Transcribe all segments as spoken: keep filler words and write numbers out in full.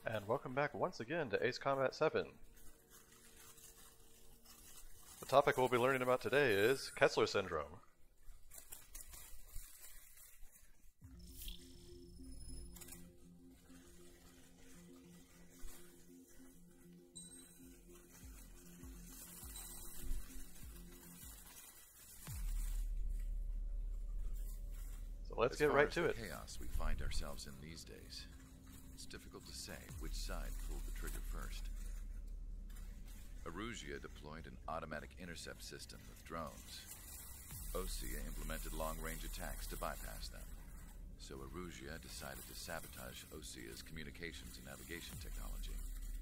And welcome back once again to Ace Combat seven. The topic we'll be learning about today is Kessler Syndrome. So let's As get far right as to the it. chaos we find ourselves in these days, it's difficult to say which side pulled the trigger first. Erusia deployed an automatic intercept system with drones. Osea implemented long-range attacks to bypass them. So Erusia decided to sabotage Osea's communications and navigation technology.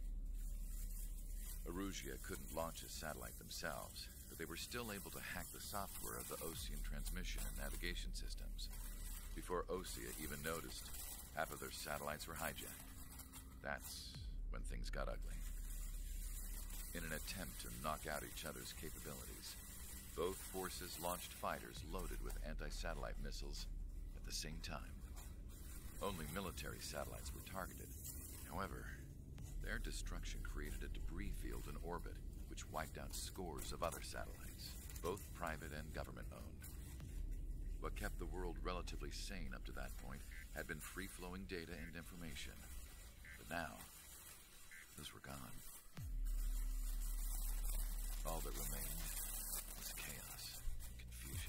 Erusia couldn't launch a satellite themselves, but they were still able to hack the software of the Osean transmission and navigation systems. Before Osea even noticed, half of their satellites were hijacked. That's when things got ugly. In an attempt to knock out each other's capabilities, both forces launched fighters loaded with anti-satellite missiles at the same time. Only military satellites were targeted. However, their destruction created a debris field in orbit, which wiped out scores of other satellites, both private and government-owned. What kept the world relatively sane up to that point had been free-flowing data and information. But now, those were gone. All that remained was chaos and confusion.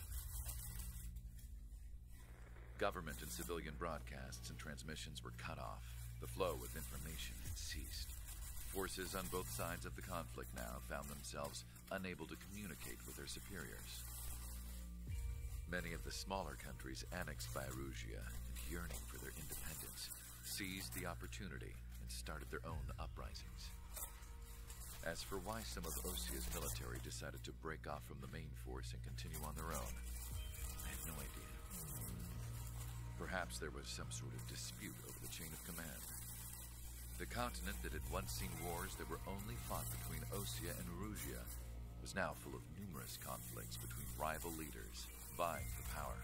Government and civilian broadcasts and transmissions were cut off. The flow of information had ceased. Forces on both sides of the conflict now found themselves unable to communicate with their superiors. Many of the smaller countries annexed by Erusia and yearning for their independence seized the opportunity and started their own uprisings. As for why some of Osea's military decided to break off from the main force and continue on their own, I have no idea. Perhaps there was some sort of dispute over the chain of command. The continent that had once seen wars that were only fought between Osea and Erusia was now full of numerous conflicts between rival leaders vying for power.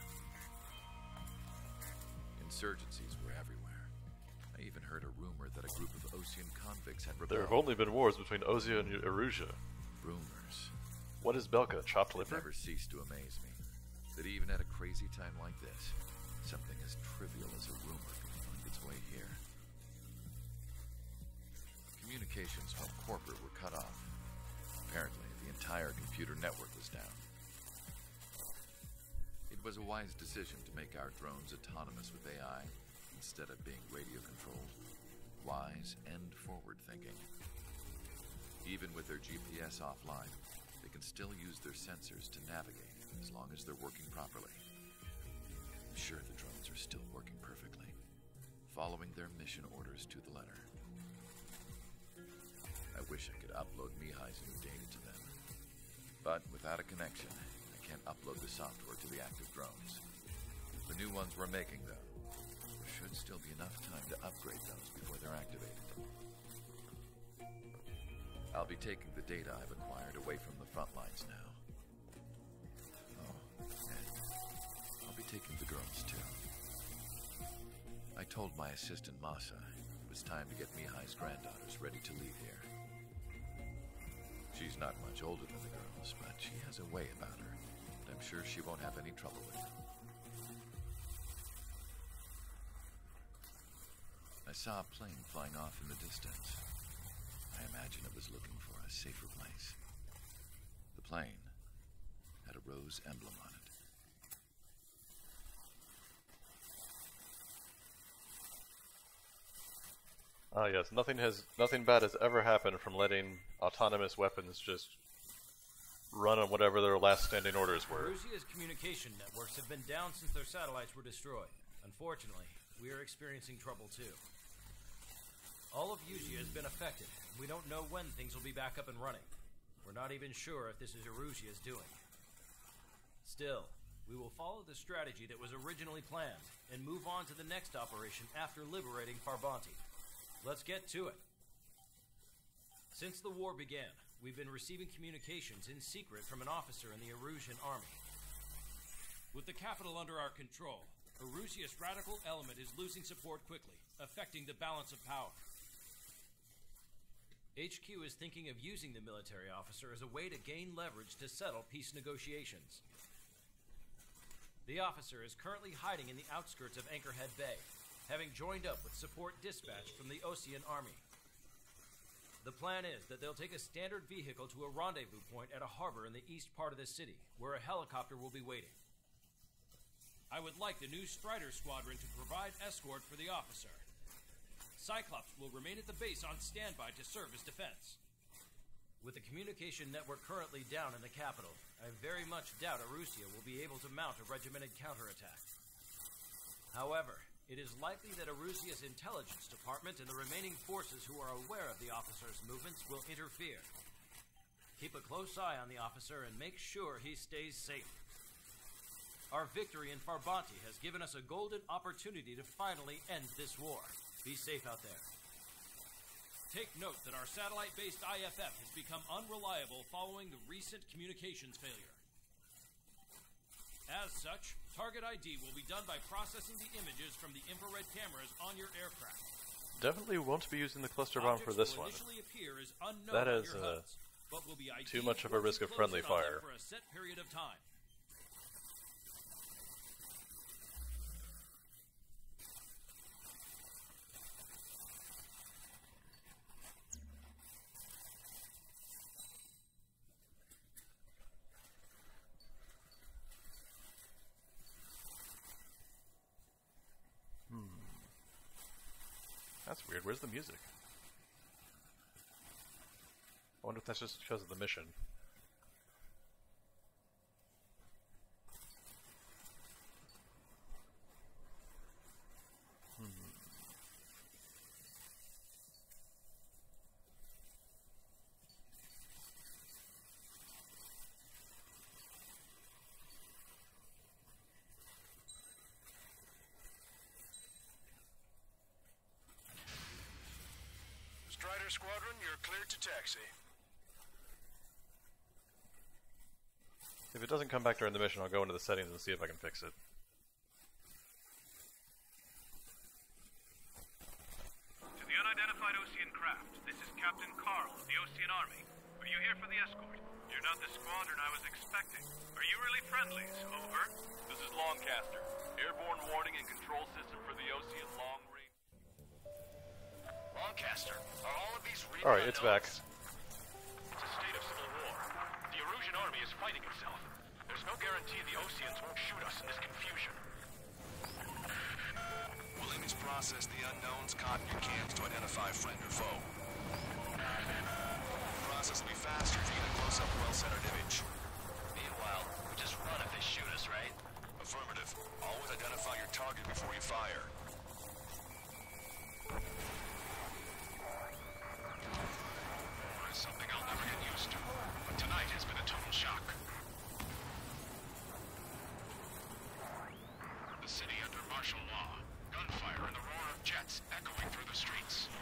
Insurgencies were everywhere. I even heard a rumor that a group of Osean convicts had rebelled. There have only been wars between Osea and Erusia. Rumors. What is Belka, chopped It liver? never ceased to amaze me that even at a crazy time like this, something as trivial as a rumor could find its way here. Communications from corporate were cut off. Apparently, the entire computer network was down. It was a wise decision to make our drones autonomous with A I instead of being radio-controlled. Wise and forward-thinking. Even with their G P S offline, they can still use their sensors to navigate as long as they're working properly. I'm sure the drones are still working perfectly, following their mission orders to the letter. I wish I could upload Mihai's new data to them. But without a connection, I can't upload the software to the active drones. The new ones we're making, though, there should still be enough time to upgrade those before they're activated. I'll be taking the data I've acquired away from the front lines now. Oh, and I'll be taking the girls, too. I told my assistant, Masa, it was time to get Mihai's granddaughters ready to leave here. She's not much older than the girls, but she has a way about her that I'm sure she won't have any trouble with. I saw a plane flying off in the distance. I imagine it was looking for a safer place. The plane had a rose emblem on it. Ah, yes. Nothing has, nothing bad has ever happened from letting autonomous weapons just run on whatever their last standing orders were. Erusia's communication networks have been down since their satellites were destroyed. Unfortunately, we are experiencing trouble too. All of Erusia has been affected. We don't know when things will be back up and running. We're not even sure if this is Erusia's doing. Still, we will follow the strategy that was originally planned and move on to the next operation after liberating Farbanti. Let's get to it. Since the war began, we've been receiving communications in secret from an officer in the Erusian army. With the capital under our control, Erusia's radical element is losing support quickly, affecting the balance of power. H Q is thinking of using the military officer as a way to gain leverage to settle peace negotiations. The officer is currently hiding in the outskirts of Anchorhead Bay, having joined up with support dispatch from the Osean Army. The plan is that they'll take a standard vehicle to a rendezvous point at a harbor in the east part of the city, where a helicopter will be waiting. I would like the new Strider Squadron to provide escort for the officer. Cyclops will remain at the base on standby to serve as defense. With the communication network currently down in the capital, I very much doubt Arusia will be able to mount a regimented counterattack. However, it is likely that Arusia's intelligence department and the remaining forces who are aware of the officer's movements will interfere. Keep a close eye on the officer and make sure he stays safe. Our victory in Farbanti has given us a golden opportunity to finally end this war. Be safe out there. Take note that our satellite-based I F F has become unreliable following the recent communications failure. As such, target I D will be done by processing the images from the infrared cameras on your aircraft. Definitely won't be using the cluster bomb for this one. As unknown That is on your uh, HUDs, but will be too much of a risk of friendly fire. For a set period of time. That's weird. Where's the music? I wonder if that's just because of the mission. Hmm. Strider Squadron, you're cleared to taxi. If it doesn't come back during the mission, I'll go into the settings and see if I can fix it. To the unidentified Osean craft, this is Captain Carl of the Osean Army. Are you here for the escort? You're not the squadron I was expecting. Are you really friendlies? Over. This is Longcaster. Airborne warning and control system for the Osean long range. Longcaster, are all of these real Alright, it's back. It's a state of civil war. The Erusian army is fighting itself. There's no guarantee the Oseans won't shoot us in this confusion. We'll image process the unknowns caught in your cams to identify friend or foe. The process will be faster if you get a close-up, well-centered image. Meanwhile, we just run if they shoot us, right? Affirmative. Always identify your target before you fire. Something I'll never get used to, but tonight has been a total shock. The city under martial law, gunfire and the roar of jets echoing through the streets.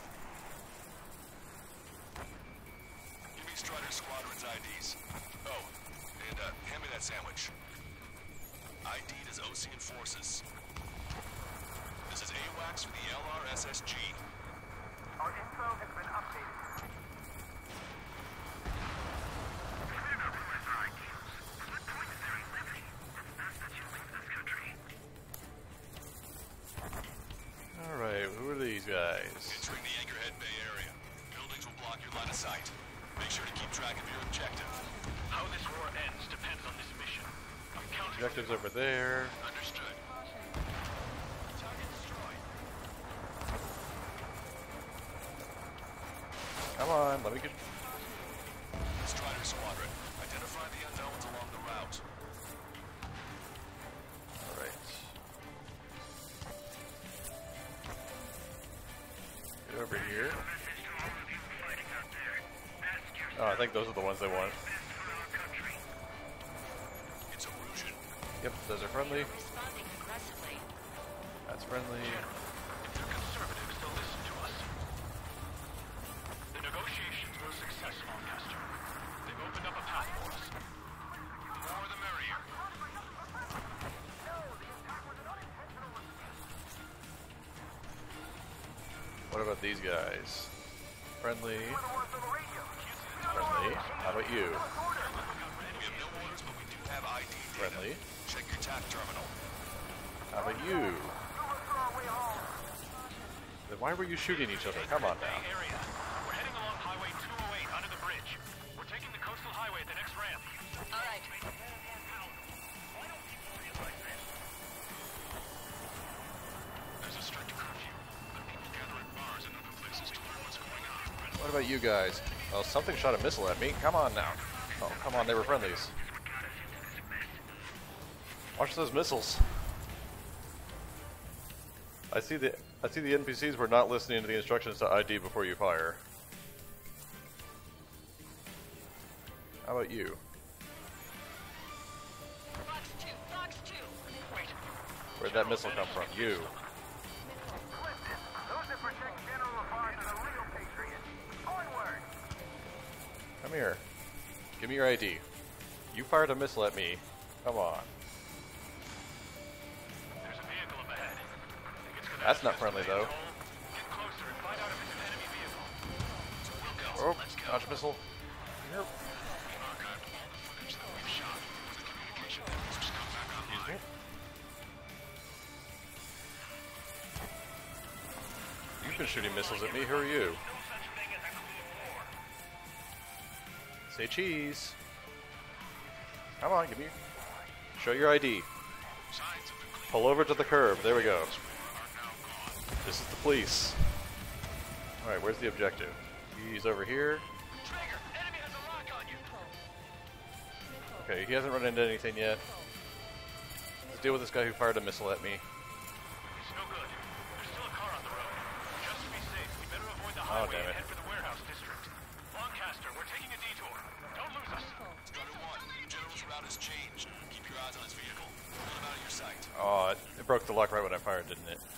Give me Strider Squadron's I Ds. Oh, and uh, hand me that sandwich. I D'd as Osean forces. This is AWACS for the L R S S G. Our info has been updated. Alright, who are these guys? Entering the Anchorhead Bay area. Buildings will block your line of sight. Make sure to keep track of your objective. How this war ends depends on this mission. I'm counting. Objectives over there. Understood. Target destroyed. Come on, let me get... Strider Squadron, identify the unknowns along the route. Alright. Get over here. Oh, I think those are the ones they want. It's Erusian. Yep, those are friendly. Responding aggressively. That's friendly. If they're conservatives, they'll listen to us. The negotiations were a success, Longcaster. They've opened up a path for us. The more the merrier. What about these guys? Friendly. Friendly. How about you? We have no orders, but we do have I D data. Friendly. Check your T A C terminal. How about you? Then why were you shooting each other? Come on now. Area. We're heading along Highway two oh eight under the bridge. We're taking the coastal highway at the next ramp. All right. There's a strict curfew. But people gather at bars and other places to learn what's going on. What about you guys? Oh, something shot a missile at me. Come on now. Oh, come on, they were friendlies. Watch those missiles. I see the I see the N P Cs were not listening to the instructions to I D before you fire. How about you? Fox two, Fox two. Where'd that missile come from? You. Those that protect General LaFarge are the real patriots. Onward! Come here. Give me your I D. You fired a missile at me. Come on. There's a vehicle up ahead. Think it's gonna That's not friendly though. get closer and find out if it's an enemy vehicle. Oh, launch missile. Yep. Excuse me. You've been shooting missiles at me. Who are you? Say cheese. Come on, give me. Show your I D. Pull over to the curb. There we go. This is the police. All right, where's the objective? He's over here. Trigger, enemy has a lock on you. Okay, he hasn't run into anything yet. Let's deal with this guy who fired a missile at me. It's no good. There's still a car on the road. Just to be safe, we better avoid the Oh, highway damn and it. head for the warehouse district. Lancaster, we're taking a detour. Don't lose us. Strider one, General's route has changed. Keep your eyes on his vehicle. Put him out of your sight. Oh, it, it broke the lock right when I fired, didn't it?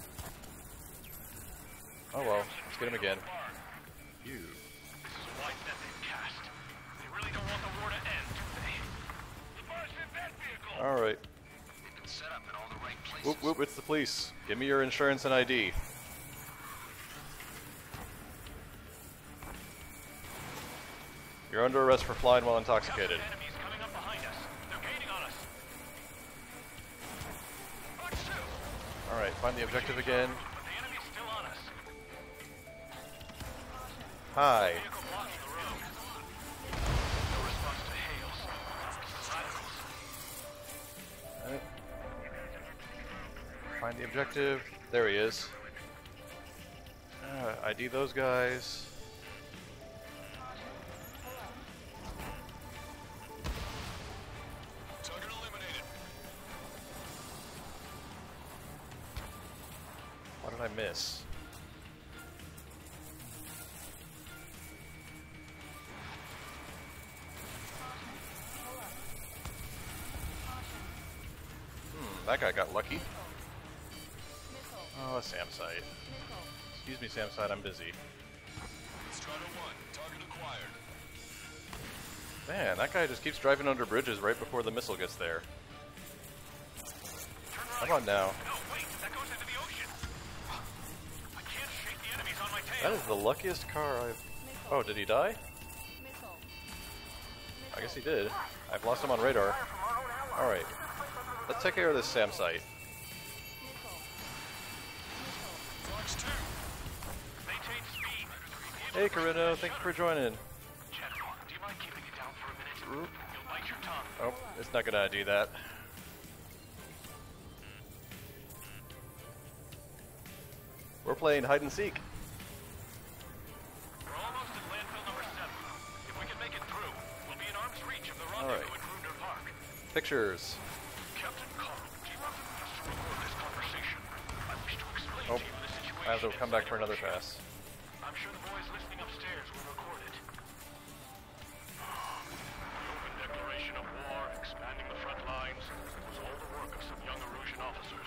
Oh well, let's get him again. You. This is a wide net they've cast. They really don't want the war to end, do they? Sparse in that vehicle! Alright. They've been set up in all the right places. Whoop whoop, it's the police. Give me your insurance and I D. You're under arrest for flying while intoxicated. Enemies coming up behind us. They're gaining on us. Fox two! Alright, find the objective again. But the enemy's still on us. Hi. Vehicle blocking the road. No response to hails. Radicals. Alright. Find the objective. There he is. Uh, I D those guys. Target eliminated. What did I miss? Hmm, that guy got lucky. Oh, a SAM site. Excuse me, SAM site, I'm busy. Strider one, target acquired. Man, that guy just keeps driving under bridges right before the missile gets there. Come on now. No, wait, that goes into the ocean. I can't shake the enemies on my tail. That is the luckiest car I've... Oh, did he die? I guess he did. I've lost him on radar. Alright. Let's take care of this SAM site. Fox two. Maintain speed. Hey, Carino, thank you for joining. General, do you mind keeping it down for a minute? You'll bite your tongue. Oh, it's not gonna do that. We're playing hide and seek. We're almost at landfill number seven. If we can make it through, we'll be in arm's reach of the All rendezvous right. at Gruner Park. Pictures. Captain Carl, keep up just to record this conversation. I wish to explain Oh, to you the situation. I have to come back for another pass. I'm sure the boys listening upstairs will record it. The open declaration of war, expanding the front lines, was all the work of some young Erusian officers.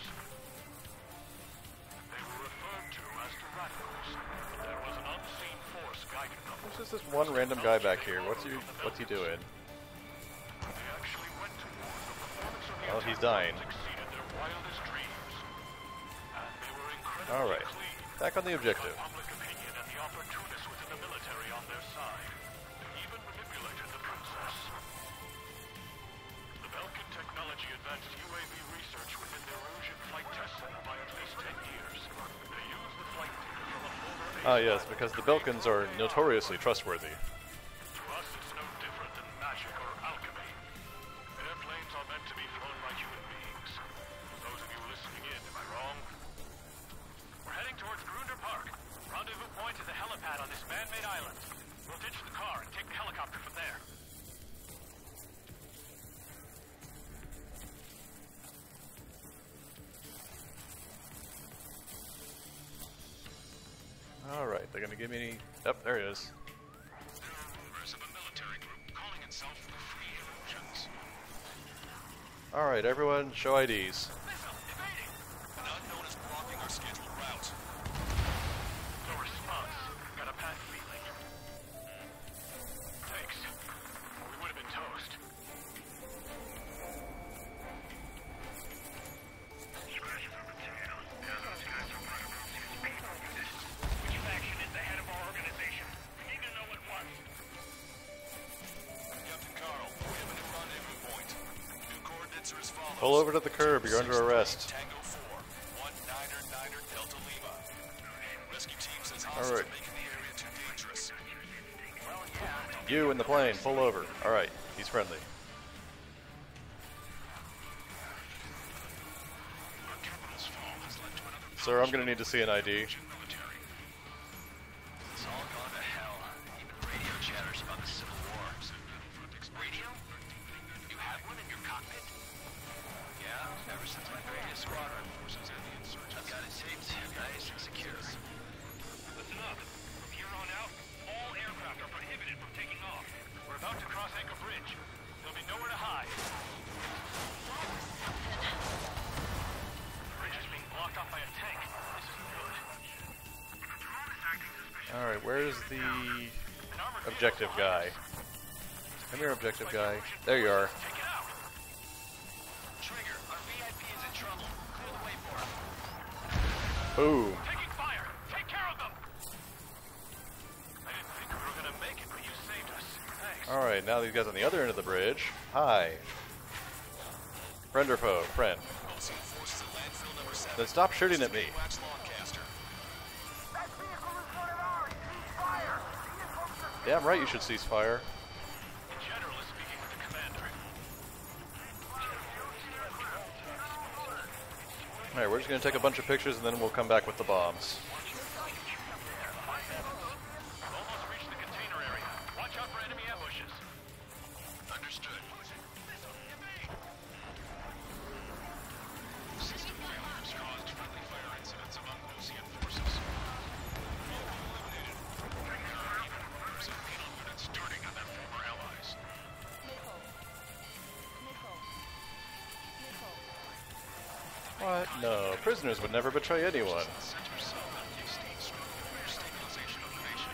They were referred to as the radicals, but there was an unseen force guiding them. There's just this one random guy back here. What's he, what's he doing? They actually went to war. The performance of the Well, he's attack dying. exceeded their wildest dreams. And they were incredibly Alright. clean. Back on the objective. Public opinion and the opportunists within the military. on their side. They even manipulated the princess. The Belkin technology advanced U A V research within the Erosion Flight Test Center by at least ten years. They used the flight data from a former Ah, yes, because the Bilkins are notoriously trustworthy. To us, it's no different than magic or alchemy. Airplanes are meant to be flown by human beings. For those of you listening in, am I wrong? We're heading towards Grunder Park. Rendezvous point is a helipad on this man-made island. We'll ditch the car and take the helicopter from there. Alright, they're gonna give me any... Yep, there it is. There are rumors of a military group calling itself the Free Erosions. Alright, everyone, show I Ds. An unknown is blocking our scheduled route. No response. Got a bad feeling. Thanks. We would have been toast. Scratches on the tail. Yeah, those guys are running around these people. Which faction is the head of our organization? We need to know at once. Captain Carl, we have a new rendezvous point. New coordinates are as follows. Pull over to the curb, you're under arrest. Tango four, one niner niner Delta Lima. Rescue team says All hostiles right. are making the area too dangerous. You in the plane, pull over. Alright, he's friendly. Our capital's fall has led to another Sir, I'm gonna need to see an I D. military. It's all gone to hell. Even radio chatters about the Civil War. Radio? You have one in your cockpit? Yeah, ever since my previous squadron. I've got it taped, nice and secure. Listen up. From here on out, all aircraft are prohibited from taking off. We're about to cross Anchor Bridge. There'll be nowhere to hide. The bridge is being blocked off by a tank. This isn't good. Alright, where's the objective guy? Come here, objective guy. There you are. Take it out. Trigger, our V I P is in trouble. Clear the way for him. Boom. Taking fire. Take care of them. I didn't think we were gonna make it, but you saved us. Thanks. Alright, now these guys on the other end of the bridge. Hi. Friend or foe? Friend. Ocean forces at landfill number seven. Then stop shooting at me. Wax Lawncaster. That vehicle is one of ours. Cease fire. Damn right you should cease fire. The general is speaking with the commander. Alright, we're just gonna take a bunch of pictures and then we'll come back with the bombs. Almost reached the container area. Watch out for enemy ambushes. Understood. System failures caused friendly fire incidents among Ocean forces. Eliminated. There's a penal units turning on their former allies. What? No, prisoners would never betray anyone. Center cell state strong stabilization of the nation.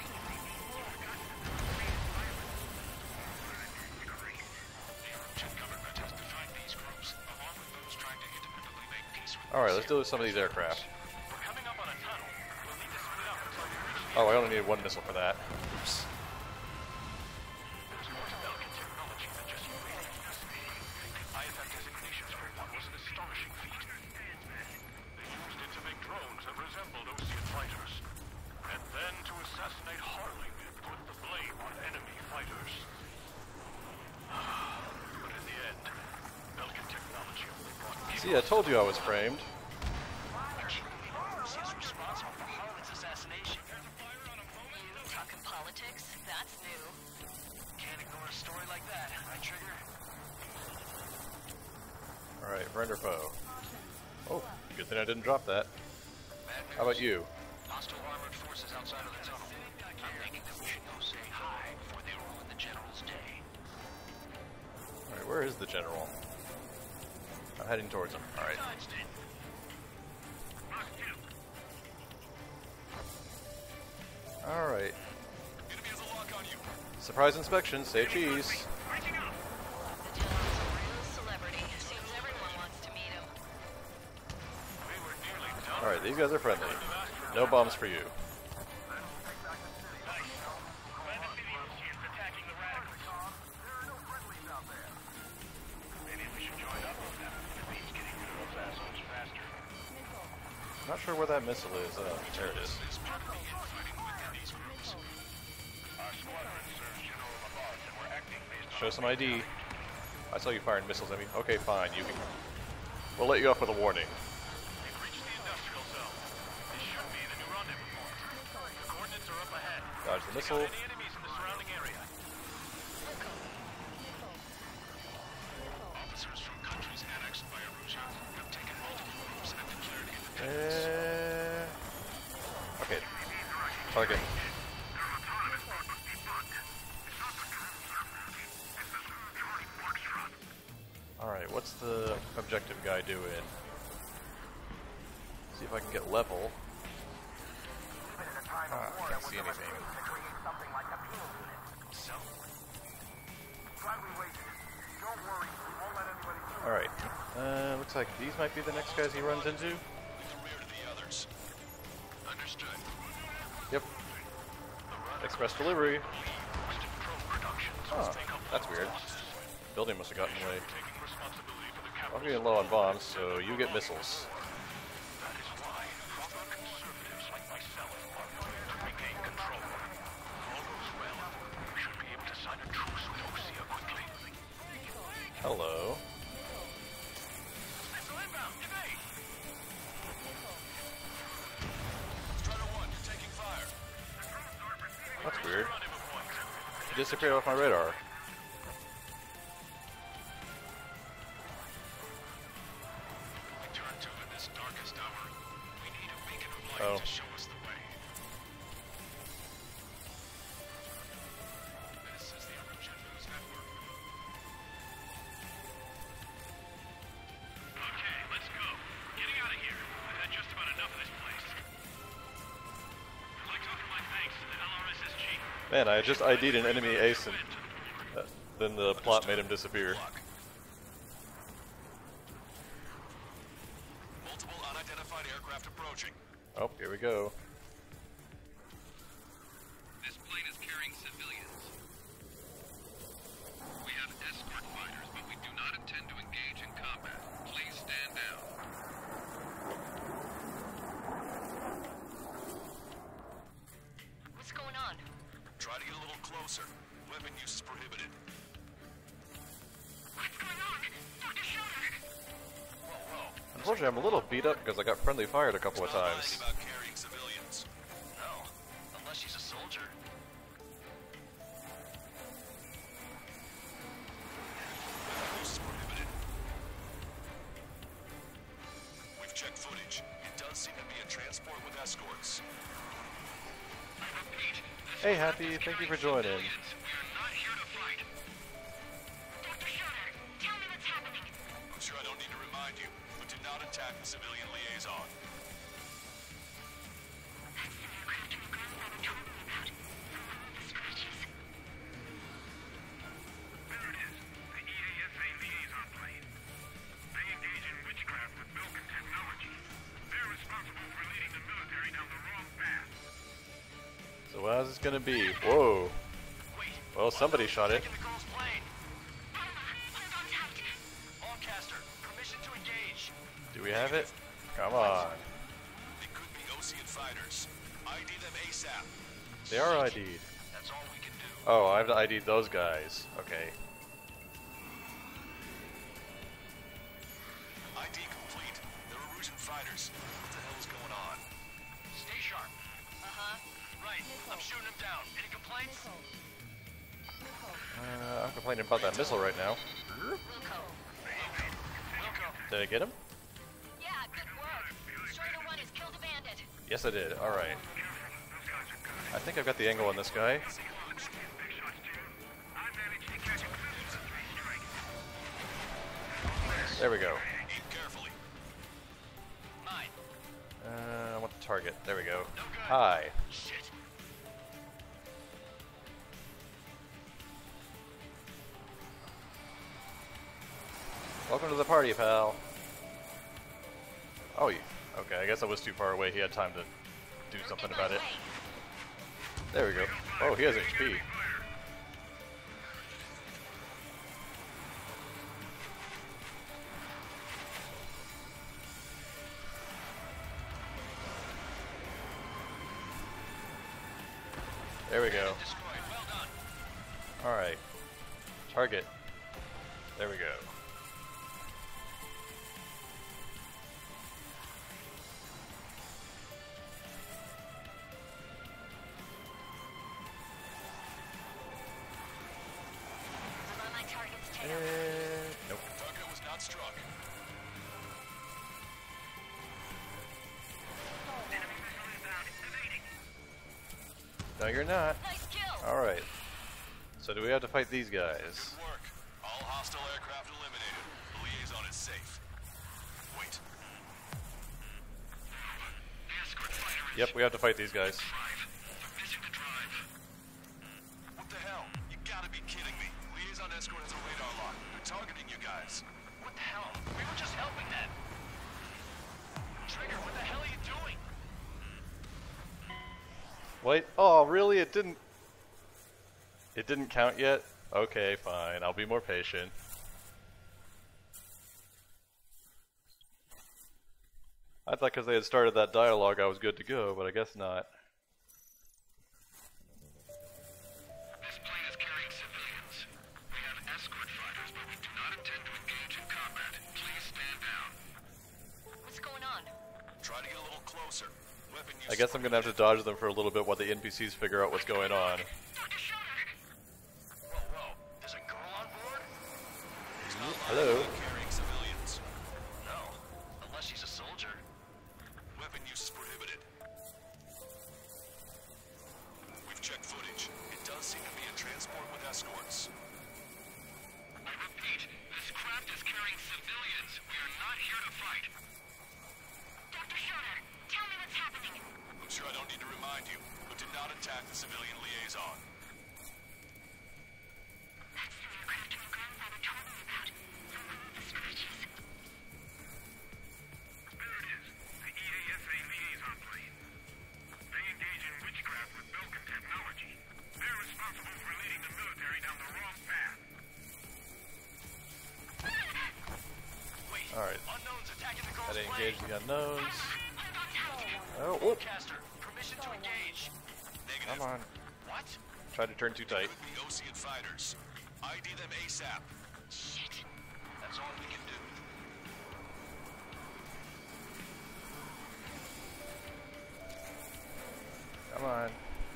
The Erosion government has defined these groups, along with those trying to independently make peace with Alright, let's deal with some of these aircraft. We're coming up on a tunnel. We'll need to split up until we reach Oh, I only needed one missile for that. Oops. There's more to Belkin technology than just radio. I F F designations for one was an astonishing feat. They used it to make drones that resembled Ocean fighters. And then to assassinate Harling and put the blame on enemy fighters. But in the end, Belkin technology only brought peace. See, I told you I was framed. is responsible for Harlan's assassination. Talking politics? That's new. Can't ignore a story like that, right, Trigger? Alright, friend or foe? Oh, good thing I didn't drop that. Bad How about you? Hostile armored forces outside of the tunnel. I'm thinking that we should go say hi before they ruin the general's day. Alright, where is the general? I'm heading towards him. Alright. Alright. Enemy has a lock on you. Surprise inspection, say cheese. The general's a real celebrity. Seems everyone wants to meet him. We were nearly done. Alright, these guys are friendly. No bombs for you. Commander, Not sure where that missile is. Uh, there it is. Show some I D. I saw you firing missiles at me. Okay, fine. You can. We'll let you off with a warning. We've reached the industrial zone. This should be the new rendezvous point. The coordinates are up ahead. Dodge the missile. Any enemies in the surrounding area? Officers from countries annexed by Arusha have taken multiple groups and declared Uh, independence. okay. Target. Alright, what's the objective guy doing? See if I can get level. Ah, I can't see anything. Alright, uh, looks like these might be the next guys he runs into. In the rear to the others. Understood. Yep. Express delivery. Oh, that's weird. Building must have gotten away. I'm getting low on bombs, so you get missiles. That is why proper conservatives like myself are going to regain control. If all goes well, we should be able to sign a truce with Osea quickly. Hello. Missile inbound, evade! Strider one, you're taking fire. That's weird. He disappeared off my radar. Return to in this darkest hour. We need a beacon of light Oh. to show us the way. This is the Arusha News Network. Okay, let's go. Getting out of here. I've had just about enough of this place. I'd like to offer my thanks to the L R S S G. Man, I just I D'd an enemy ace and uh, then the plot made him disappear. Multiple unidentified aircraft approaching. Oh, here we go. This plane is carrying civilians. We have escort fighters, but we do not intend to engage in combat. Please stand down. What's going on? Try to get a little closer. Weapon use is prohibited. What's going on? Doctor Schroeder! Whoa, whoa. Unfortunately, I'm a little beat up because I got friendly fired a couple of Not lying times. about carrying civilians. No, unless she's a soldier. Weapon use is prohibited. We've checked footage. It does seem to be a transport with escorts. I repeat, this Hey, Happy, thank you for joining. we are not here to fight. Doctor Schroeder, tell me what's happening. I'm sure I don't need to remind you, but do not attack the civilian liaison. That's the aircraft your grandfather told me about. The one with the scratches. There it is, the E A S A liaison plane. They engage in witchcraft with Milken technology. They're responsible for leading the military down the wrong path. So how's this gonna be? Whoa. Wait, Well, somebody shot it. taking the girl's plane. Alma, hold on tight. Lancaster, permission to engage. Do we have it? Come on. They could be Osean fighters. I D them ASAP. They are I D'd. That's all we can do. Oh, I have to I D those guys. Okay. I D complete. They're Arusian fighters. What the hell is going on? Stay sharp. Uh-huh. Right, I'm shooting him down. Any complaints? Uh, I'm complaining about that missile right now. Wilco. Wilco. Did I get him? Yeah, good work. Strider one has killed a bandit. Yes, I did. Alright. I think I've got the angle on this guy. There we go. Aim carefully. Mine. Uh, I want the target. There we go. Hi. Shit. Welcome to the party, pal. Oh, you. Okay, I guess I was too far away. He had time to do something about it. There we go. Oh, he has H P. There we go. Destroyed. Well done. Alright. Target. There we go. I'm on my target's tail. Eh, nope. Target was not struck. No, you're not. Nice kill. Alright. So do we have to fight these guys? Good work. All hostile aircraft eliminated. The liaison is safe. Wait. Yep, we have to fight these guys. What the hell? You gotta be kidding me. Liaison escort has a radar lock. They're targeting you guys. What the hell? We were just helping them. Trigger, what the hell are you doing? Wait. Oh, really? It didn't... It didn't count yet? Okay, fine. I'll be more patient. I thought because they had started that dialogue I was good to go, but I guess not. This plane is carrying civilians. We have escort fighters, but we do not intend to engage in combat. Please stand down. What's going on? Try to get a little closer. Weapon use I guess I'm gonna have to dodge them for a little bit while the N P Cs figure out what's going on. Whoa, whoa. There's a girl on board? He's not Hello. liable to carrying civilians. No. Unless she's a soldier. Weapon use is prohibited. We've checked footage. It does seem to be a transport with escorts. I repeat, this craft is carrying civilians. We are not here to fight. Doctor Schroeder, tell me what's happening. I'm sure I don't need to remind you, but did not attack the civilian liaison. That's the aircraft your grandfather told me about. The one with the scratches. There it is, the E A S A liaison plane. They engage in witchcraft with Belkin technology. They're responsible for leading the military down the wrong path. Wait. Alright. Unknowns attacking the girl's Gotta plane. engage the unknowns. I'm Oh, whoop. Caster, permission to engage. Negative. Come on. What? Try to turn too tight. Could be Ocean fighters. I D them ASAP. Shit. That's all we can do. Come on.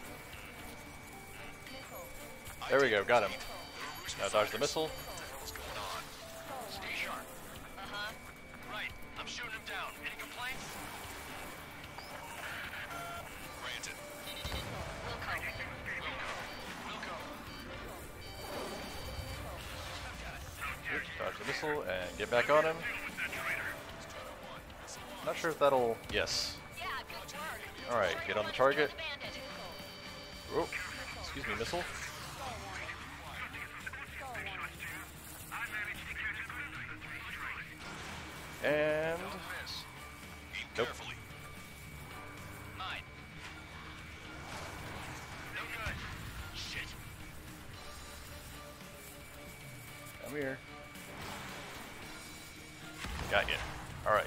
There we go, got him. Now dodge the missile. What the hell is going on? Stay sharp. Uh-huh. Right. I'm shooting him down. Any complaints? Granted. Wilco. Wilco. Oops, dodge the missile and get back on him. Not sure if that'll... Yes. Yeah, good work. Alright, get on the target. The bandit. Oh, excuse me, missile. And... Don't miss. Aim Nope. carefully. Mine. No good. Shit. Come here. Got you. Alright.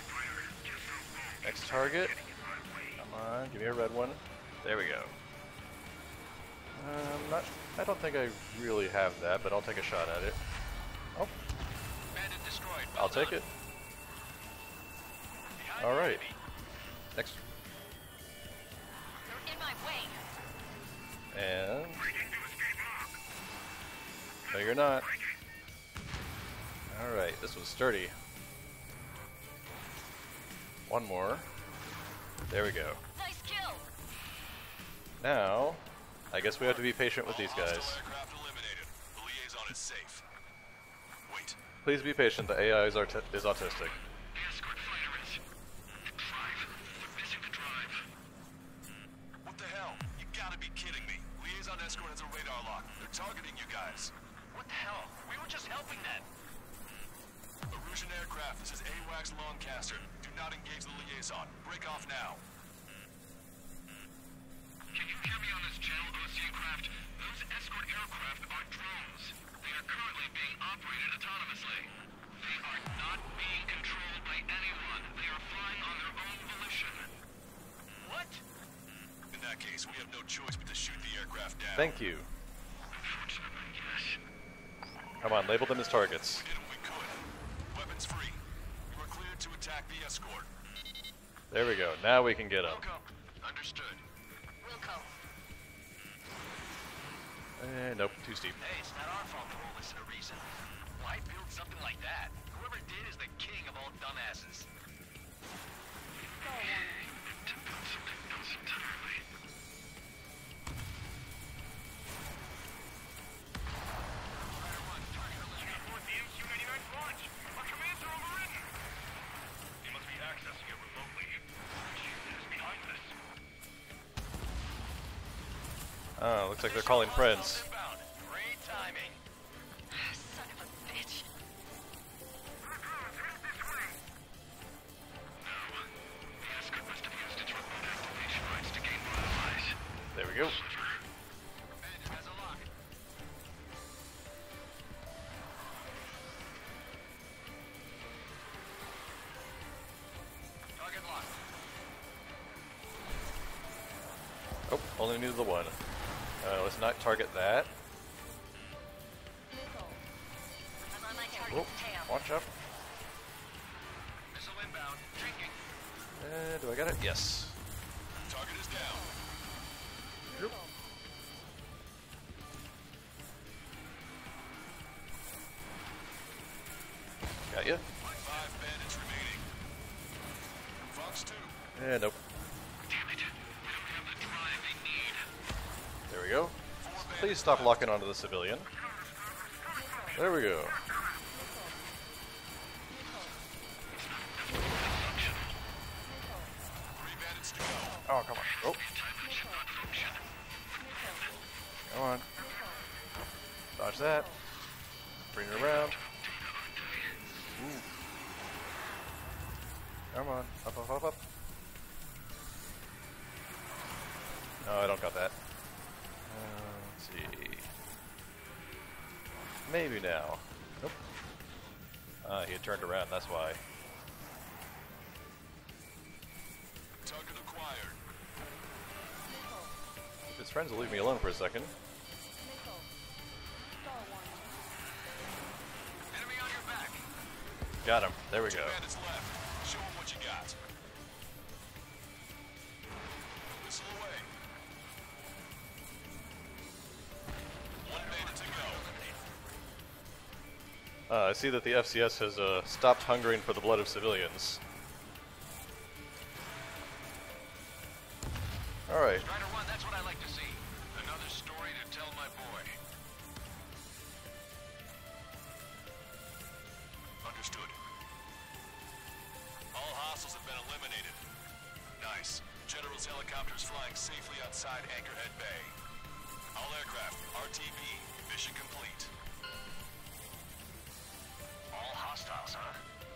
Next target. Come on, give me a red one. There we go. Um, not, I don't think I really have that, but I'll take a shot at it. Oh, Bandit destroyed. Well I'll take done. it. Behind All the right. enemy. Next. You're in my way. And... No, you're not. Alright, this was sturdy. One more. There we go. Nice kill. Now, I guess we have to be patient with All these guys. hostile aircraft eliminated. The liaison is safe. Wait. Please be patient, the A I is, art is autistic. The escort fighter is... Drive. We're missing the drive. What the hell? You gotta be kidding me. Liaison escort has a radar lock. They're targeting you guys. What the hell? We were just helping them. Erusian aircraft, this is AWACS Longcaster. Do not engage the liaison. Break off now. Can you hear me on this channel, Ocean craft? Those escort aircraft are drones. They are currently being operated autonomously. They are not being controlled by anyone. They are flying on their own volition. What? In that case, we have no choice but to shoot the aircraft down. Thank you. Unfortunately, yes. Come on, label them as targets. We did what we could. Weapons free. We were cleared to attack the escort. There we go. Now we can get them. Wilco. Understood. Wilco. Eh, nope, too steep. Hey, it's not our fault the world isn't a reason. Why build something like that? Whoever did is the king of all dumbasses. To build something else entirely. Abort the M Q ninety-nine's launch. Our commands are overridden. He must be accessing it remotely. She is behind this. Oh, looks like they're calling friends. Inbound. Great timing. Son of a bitch. The escort must have used its remote activation rights to gain more allies. There we go. Bandit has a lock. Target locked. Oh, only needed the one. Uh, let's not target that. I'm on my Oh, target's tail. watch out. Missile inbound. Drinking. Uh, do I got it? Yes. Target is down. Yep. Got you. Five bandits remaining. Fox two. Eh, nope. Damn it. We don't have the drive they need. There we go. Please stop locking onto the civilian. There we go. Three bandits to go. Oh, come on. Oh, Timer should not function. come on. Dodge that. Bring it around. Ooh. Come on. Up, up, up, up. No, I don't got that. Uh, let's see. Maybe now. Nope. Ah, he had turned around, that's why. Target acquired. If his friends will leave me alone for a second. Enemy on your back. Got him. There we Two go. bandits left. Show them what you got. Missile away. One bandit to go. Uh, I see that the F C S has uh, stopped hungering for the blood of civilians. Alright. Strider one, that's what I like to see. Another story to tell my boy. Understood. All hostiles have been eliminated. Nice. General's helicopters flying safely outside Anchorhead Bay. All aircraft, R T B, mission complete. All hostiles, huh?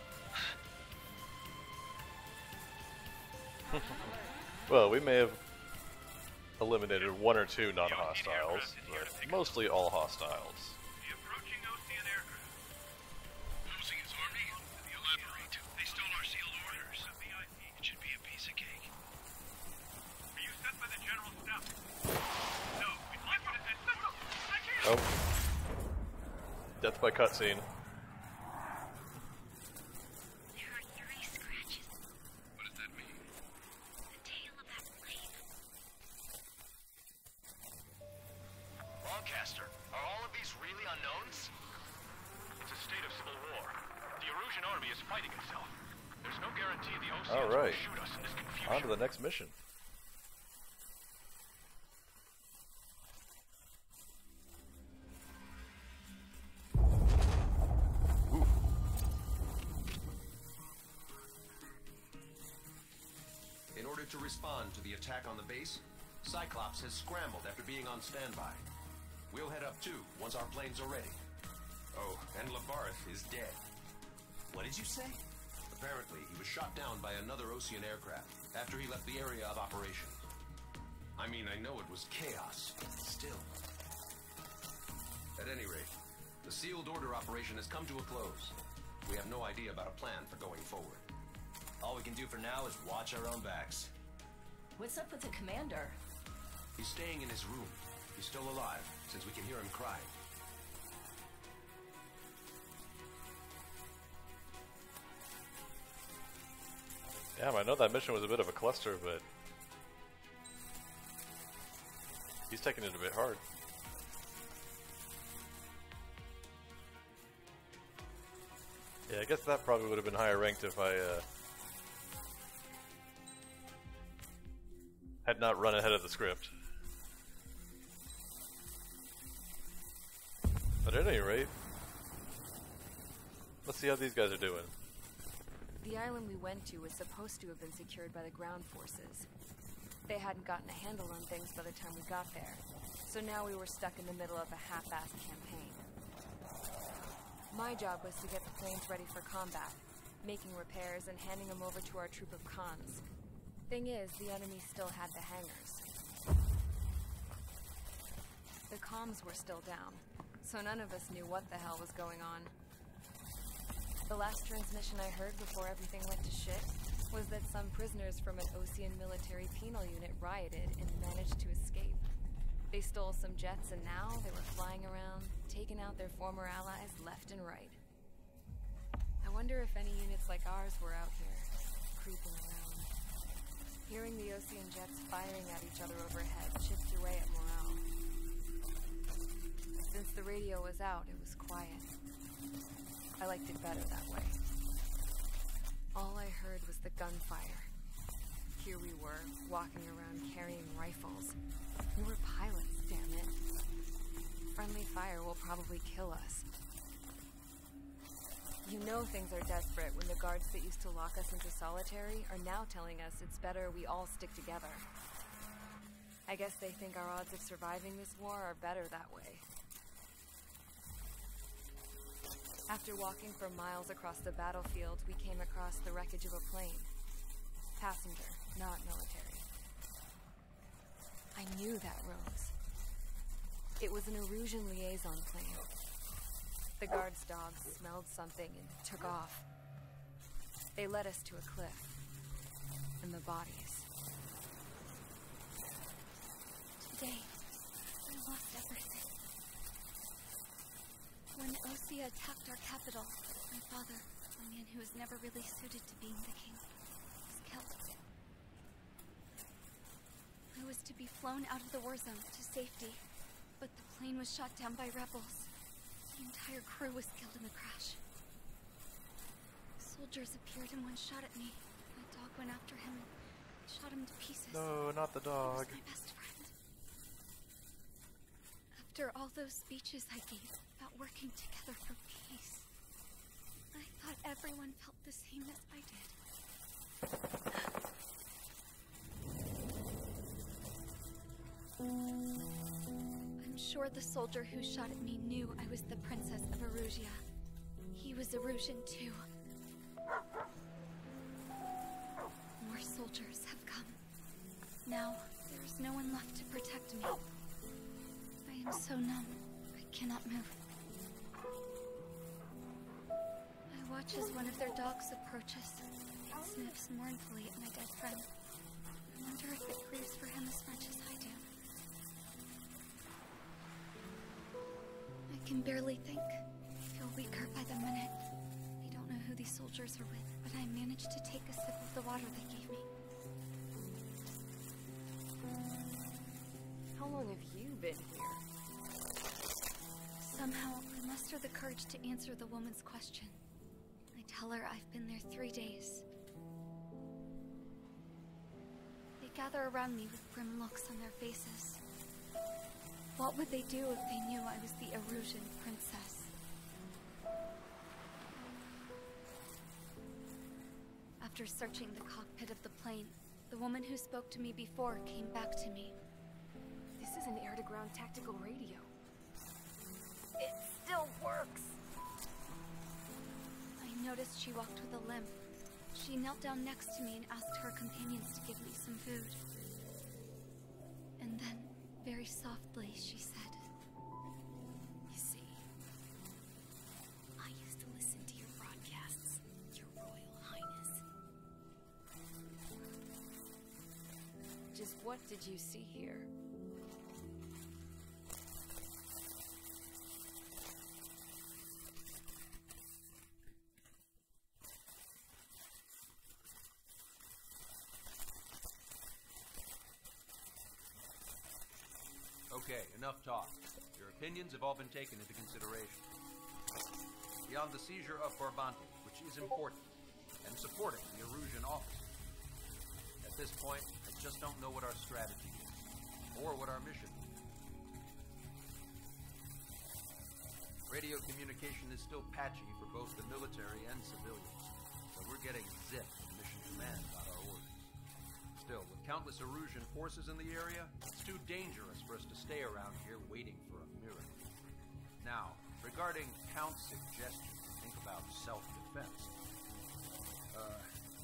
Well, we may have eliminated one or two non-hostiles, but mostly all hostiles. The approaching Ocean aircraft. Losing his army? Elaborate. They stole our sealed orders. A V I P. It should be a piece of cake. Are you sent by the general staff? No. We'd like you to send missile. I can't. Oh. Death by cutscene. There are three scratches. What does that mean? The tail of that plane. Lancaster, are all of these really unknowns? It's a state of civil war. The Erusian army is fighting itself. There's no guarantee the Oceans All right. will shoot us in this confusion. On to the next mission. Ooh. In order to respond to the attack on the base, Cyclops has scrambled after being on standby. We'll head up too, once our planes are ready. Oh, and Labarth is dead. What did you say? Apparently, he was shot down by another Ocean aircraft after he left the area of operation. I mean, I know it was chaos, but still. At any rate, the sealed order operation has come to a close. We have no idea about a plan for going forward. All we can do for now is watch our own backs. What's up with the commander? He's staying in his room. He's still alive, since we can hear him cry. Damn, I know that mission was a bit of a cluster, but he's taking it a bit hard. Yeah, I guess that probably would have been higher ranked if I uh, had not run ahead of the script. But at any rate, let's see how these guys are doing. The island we went to was supposed to have been secured by the ground forces. They hadn't gotten a handle on things by the time we got there, so now we were stuck in the middle of a half-assed campaign. My job was to get the planes ready for combat, making repairs and handing them over to our troop of cons. Thing is, the enemy still had the hangars. The comms were still down, so none of us knew what the hell was going on. The last transmission I heard before everything went to shit was that some prisoners from an Osean military penal unit rioted and managed to escape. They stole some jets and now they were flying around, taking out their former allies left and right. I wonder if any units like ours were out here, creeping around. Hearing the Osean jets firing at each other overhead chipped away at morale. Since the radio was out, it was quiet. I liked it better that way. All I heard was the gunfire. Here we were, walking around carrying rifles. We were pilots, damn it. Friendly fire will probably kill us. You know things are desperate when the guards that used to lock us into solitary are now telling us it's better we all stick together. I guess they think our odds of surviving this war are better that way. After walking for miles across the battlefield, we came across the wreckage of a plane. Passenger, not military. I knew that rose. It was an Erusian liaison plane. The guard's dogs smelled something and took off. They led us to a cliff. And the bodies. Today, I lost everything. When Osea attacked our capital, my father, a man who was never really suited to being the king, was killed. I was to be flown out of the war zone to safety, but the plane was shot down by rebels. The entire crew was killed in the crash. Soldiers appeared and one shot at me. My dog went after him and shot him to pieces. No, not the dog. He was my best friend. After all those speeches I gave about working together for peace, I thought everyone felt the same as I did. I'm sure the soldier who shot at me knew I was the Princess of Erusia. He was Erusian too. More soldiers have come. Now, there is no one left to protect me. I am so numb, I cannot move. I watch as one of their dogs approaches. It sniffs mournfully at my dead friend. I wonder if it grieves for him as much as I do. I can barely think. I feel weaker by the minute. I don't know who these soldiers are with, but I managed to take a sip of the water they gave me. How long have you been here? Somehow, I muster the courage to answer the woman's question. I tell her I've been there three days. They gather around me with grim looks on their faces. What would they do if they knew I was the Erusian princess? After searching the cockpit of the plane, the woman who spoke to me before came back to me. This is an air-to-ground tactical radio. It still works! I noticed she walked with a limp. She knelt down next to me and asked her companions to give me some food. And then, very softly, she said, You see, I used to listen to your broadcasts, Your Royal Highness. Just what did you see here? Okay, enough talk. Your opinions have all been taken into consideration. Beyond the seizure of Barbante, which is important, and supporting the Erusian officer. At this point, I just don't know what our strategy is, or what our mission is. Radio communication is still patchy for both the military and civilians, so we're getting zipped from Mission Command about our orders. Still, with countless Erusian forces in the area, it's too dangerous for us to stay around here waiting for a miracle. Now, regarding Count's suggestion to think about self-defense, uh,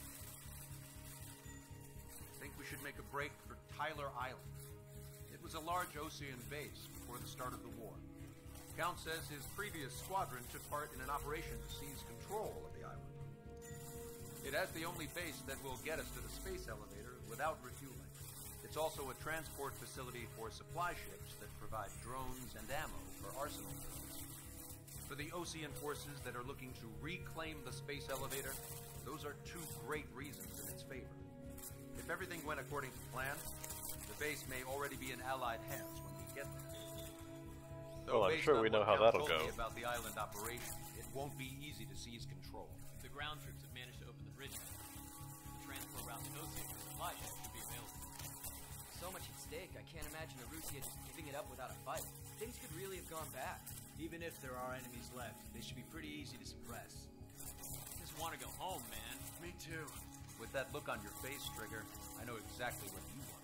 I think we should make a break for Tyler Island. It was a large Osean base before the start of the war. Count says his previous squadron took part in an operation to seize control of the island. It has the only base that will get us to the space elevator without refueling. It's also a transport facility for supply ships that provide drones and ammo for arsenal builds. For the Osean forces that are looking to reclaim the space elevator, those are two great reasons in its favor. If everything went according to plan, the base may already be in Allied hands when we get there. Well, I'm sure we know how that'll go. About the island operation, it won't be easy to seize control. The ground troops have managed to open the bridge. The transport route to Osean for supply ships should be available. So much at stake, I can't imagine Erusia just giving it up without a fight. Things could really have gone bad. Even if there are enemies left, they should be pretty easy to suppress. I just want to go home, man. Me too. With that look on your face, Trigger, I know exactly what you want.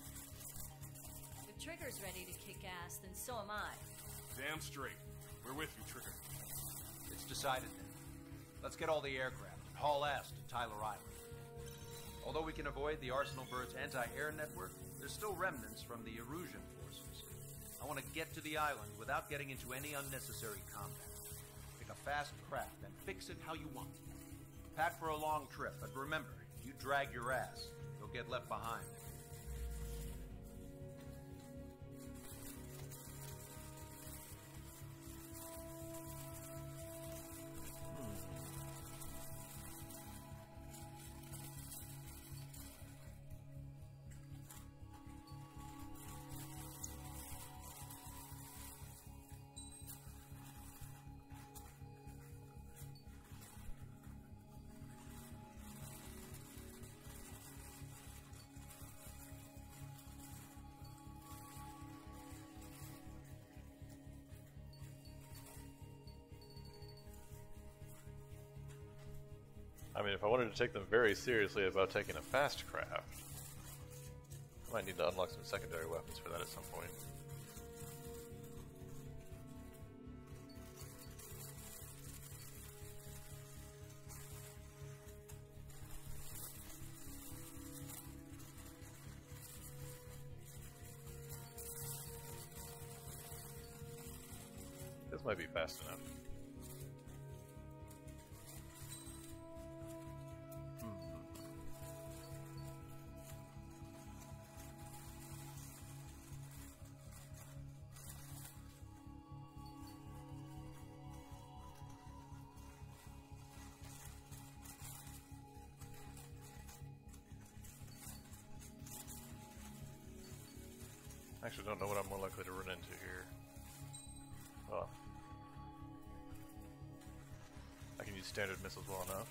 If Trigger's ready to kick ass, then so am I. Damn straight. We're with you, Trigger. It's decided then. Let's get all the aircraft and haul ass to Tyler Island. Although we can avoid the Arsenal Bird's anti-air network, there's still remnants from the Erusian forces. I want to get to the island without getting into any unnecessary combat. Pick a fast craft and fix it how you want. Pack for a long trip, but remember, if you drag your ass, you'll get left behind. I mean, if I wanted to take them very seriously about taking a fast craft, I might need to unlock some secondary weapons for that at some point. This might be fast enough. I actually don't know what I'm more likely to run into here. Well, I can use standard missiles well enough.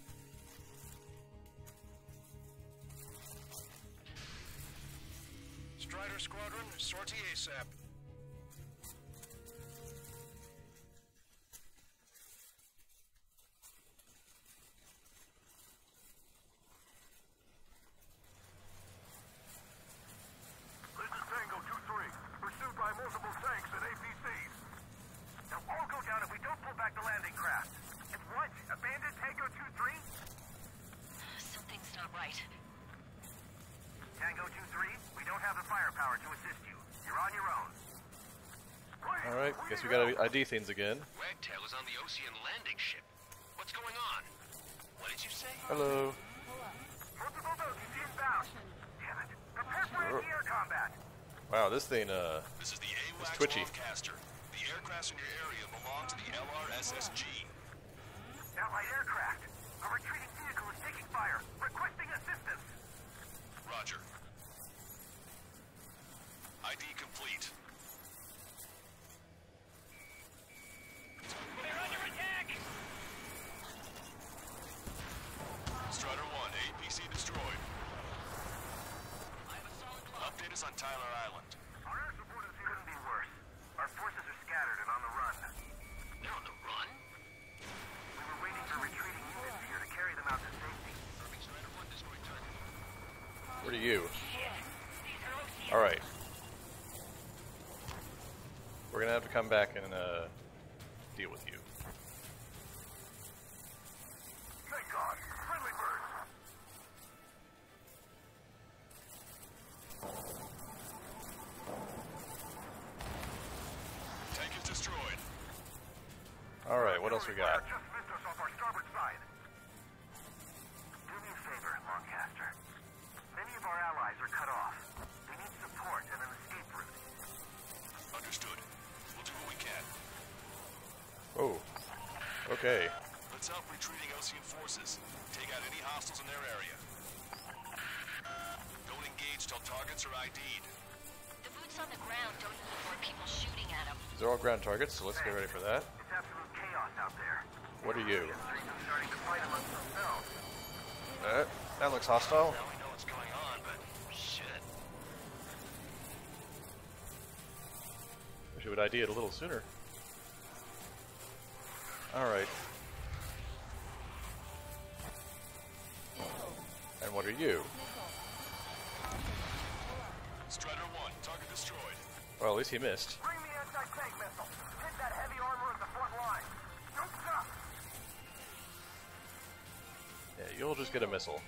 Strider Squadron, sortie ASAP. Alright, guess we gotta I D things again. Wagtail is on the Osean landing ship. What's going on? What did you say? Hello. Multiple bogies inbound. Damn it. Prepare for anti-air combat. Wow, this thing, uh, This is the is AWACS twitchy. Caster. The aircrafts in your area belong to the L R S S G. Allied aircraft. A retreating vehicle is taking fire. Requesting assistance. Roger. I D complete. Tyler Island. Our air support is here. Couldn't be worse. Our forces are scattered and on the run. They're on the run? We were waiting for retreating units here to carry them out to safety. What are you? Alright. We're gonna have to come back and uh, deal with you. Thank God. Friendly birds. Tank is destroyed. Alright, what else we got? Just missed us off our starboard side. Do me a favor, Lancaster. Many of our allies are cut off. They need support and an escape route. Understood. We'll do what we can. Oh. Okay. Let's help retreating Osean forces. Take out any hostiles in their area. Don't engage till targets are I D'd. The boots on the ground don't need more people shooting at them. These are all ground targets, so let's get ready for that. It's absolute chaos out there. What are you? They're starting to fight amongst themselves. Uh, that looks hostile. Now we know what's going on, but shit. Wish you would I D it a little sooner. Alright. And what are you? Strider one, target destroyed. Well, at least he missed. Bring the anti-tank missile. Hit that heavy armor at the front line. Don't stop. Yeah, you'll just get a missile.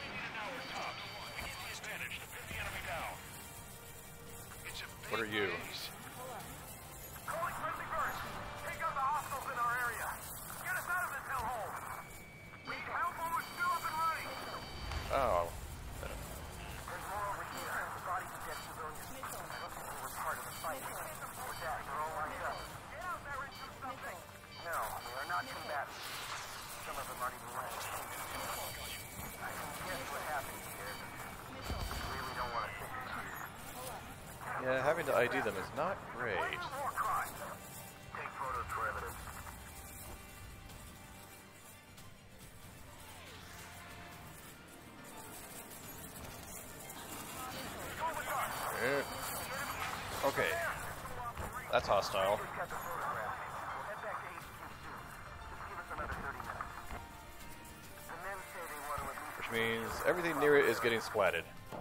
What are you? Calling friendly birds. Take out the hostiles in our area. Get us out of this hellhole. We need help while we're still up and running. Oh. There's more over here. The bodies of dead civilians. I don't think they were part of the fight. Or that, they're all lined up. Get out there and do something. No, we are not combatants. Some of them aren't even wearing shoes. I can guess what happened here, but I really don't want to think about it. Yeah, having to I D them is not great. War crimes. Take photos for evidence. Eh. Okay. That's hostile. Which means everything near it is getting splatted.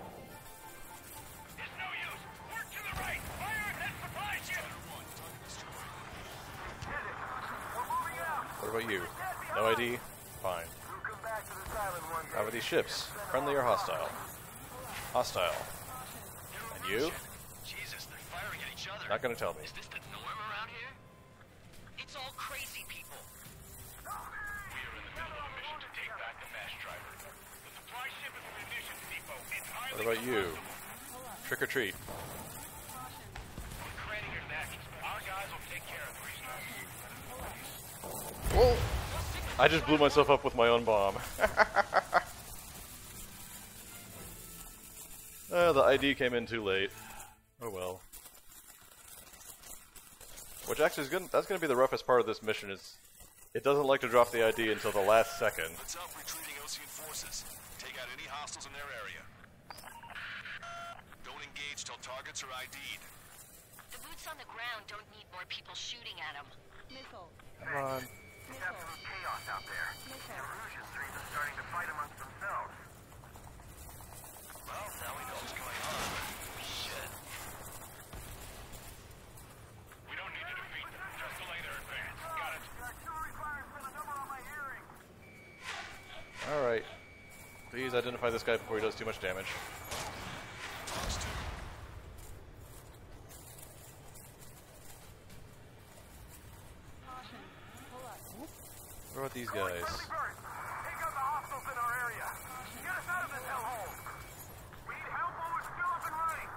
What about you? No I D? Fine. How about these ships? Friendly or hostile? Hostile. And you? Jesus, they're firing at each other. Not gonna tell me. Is this the norm around here? It's all crazy people. We are in the middle of a mission to take back the mass driver. The supply ship and munitions depot is highly What about you? Trick or treat. craning your neck. Our guys will take care of the prisoners. Whoa! I just blew myself up with my own bomb. uh, the I D came in too late. Oh well. Which actually is gonna, that's going to be the roughest part of this mission. Is it doesn't like to drop the I D until the last second. Let's help retreating Osean forces. Take out any hostiles in their area. Don't engage till targets are I D'd. The boots on the ground don't need more people shooting at them. Missile. Come on. It's absolute chaos out there. The Erusians are even starting to fight amongst themselves. Well, now we know what's going on. Shit. We don't need to defeat them. Just delay their advance. Got it. Artillery fire's been a number on my hearing. Alright. Please identify this guy before he does too much damage. What about these guys? Take out the hostiles in our area. Get us out of this hellhole. We need help while we're still up and running.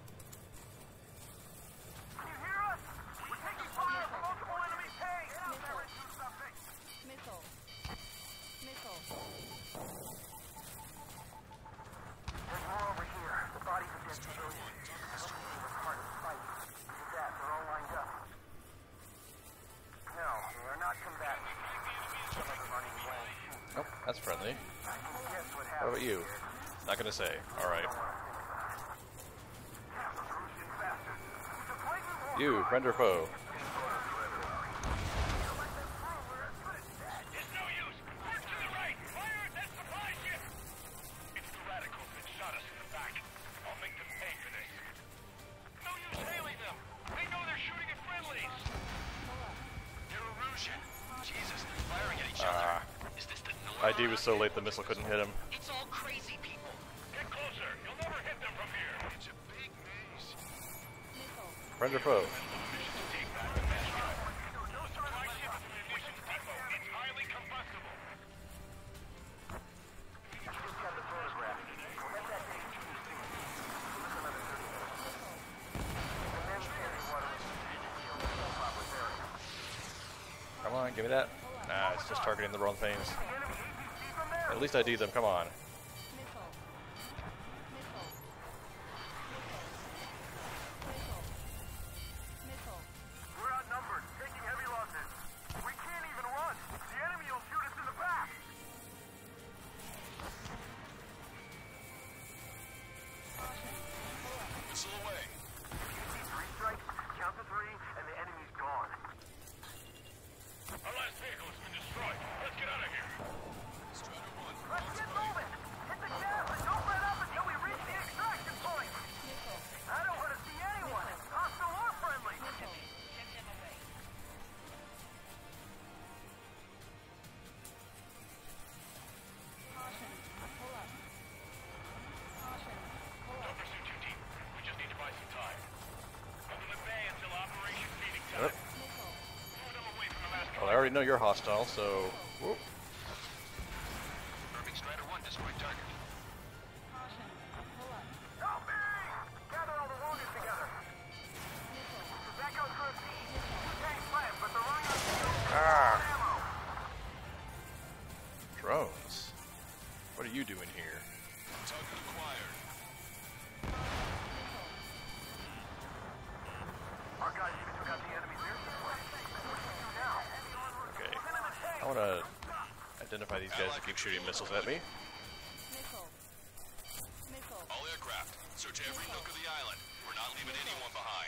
Can you hear us? We're taking fire from multiple enemy tanks. Get out there and do something. Missile. Missile. There's more over here. The bodies of dead civilians. I don't think they were part of the fight. Look at that. They're all lined up. No, we are not combatants. Some of them aren't even wearing shoes. Nope, that's friendly. I can guess what What about happened you? here. Not gonna say. Alright. You, friend or foe? It's no use. March to the right. Fire at that supply ship. It's the radicals that shot us in the back. I'll make them pay for this. No use hailing them. They know they're shooting at friendlies. They're Erusian. Jesus, they're firing at each Ah. other. Is this the norm? I D was so late the missile couldn't hit him. It's all crazy people. Get closer. You'll never hit them from here. It's a big maze. Friend or foe? Come on, give me that. Nah, it's just targeting the wrong things. At least I D them, come on. We're outnumbered, taking heavy losses. We can't even run. The enemy will shoot us in the back. Missile away. Three strikes, count to three, and the enemy's gone. Our last vehicle has been destroyed. Let's get out of here. Strider one. Let's get moving. Hit the gas and don't let up until we reach the extraction point. I don't want to see anyone, hostile or friendly. Don't pursue too deep. We just need to buy some time. Hold the bay until Operation Feeding Yep. time. Move them away from the last Well, I already know you're hostile, so... Whoop. Perfect. Strider one destroyed target. Help me! Gather all the wounded together. That goes for a T. Two tanks left, but they're running out of fuel. Ah. Ammo. Drones. What are you doing here? Target acquired. Our guys even took out the enemy's air support. What do we do now? Okay. I want to identify these guys that keep shooting missiles at me. All aircraft, search every nook of the island. We're not leaving anyone behind.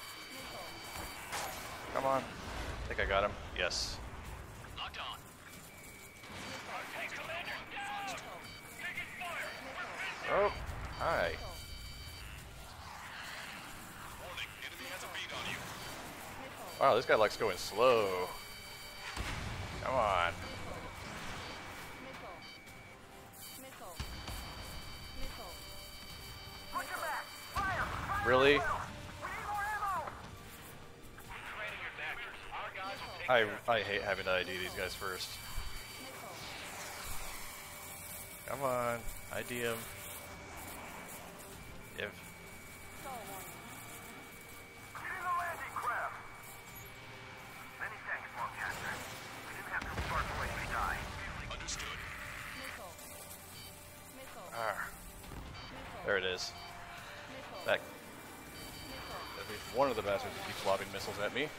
Come on. I think I got him. Yes. Locked on. Hey, Commander, down! Taking fire! Oh, hi. Warning, enemy has a beat on you. Wow, this guy likes going slow. Come on. Push him back! Fire! Fire! Really? We need more ammo! Training your tactics. Our guys will take I, I hate having to I D these guys first. Come on. I D him. If... Get in the landing craft! Many thanks, Longcaster. We didn't have to start the way we die. Understood. Ah. There it is. That... At least one of the bastards that keeps lobbing missiles at me.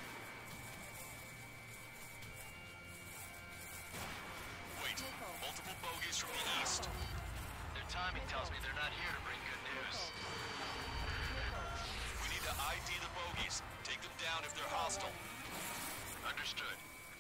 Wait, multiple bogeys from the east. Their timing tells me they're not here to bring good news. We need to I D the bogeys. Take them down if they're hostile. Understood.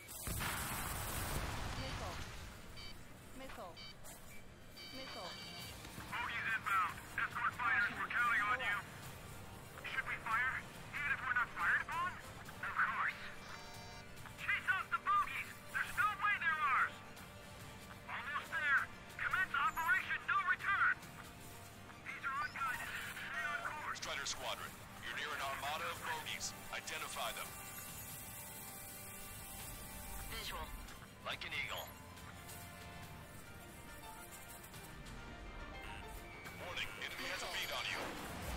Bogies inbound. Escort fighters, we're counting on you. Should we fire? Even if we're not fired upon? Of course. Chase out the bogies! There's no way they're ours! Almost there. Commence Operation No Return! These are unguided. Stay on course. Strider Squadron, you're near an armada of bogeys. Identify them. Visual. Like an eagle. Warning, enemy has a beat on you.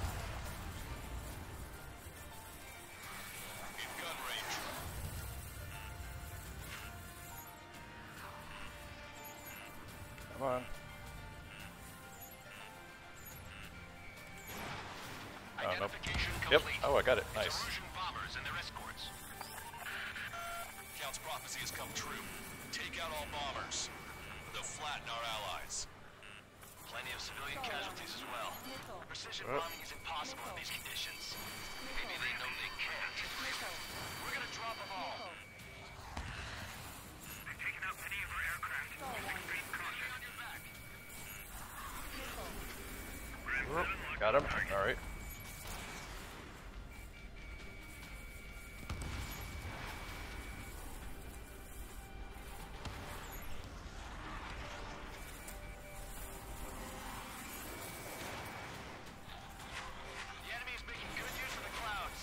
In gun range. Come on. Oh, nope. Identification Yep. complete. Oh, I got it. It's Nice. Erusian bombers and their escorts. Count's prophecy has come true. Take out all bombers. They'll flatten our allies. Plenty of civilian casualties as well. Precision Oh. bombing is impossible in these conditions. Maybe they know they can't. We're gonna drop them all. They've taken out many of our aircraft. Extreme caution. On your back. Whoop, got him. All right. The enemy is making good use of the clouds.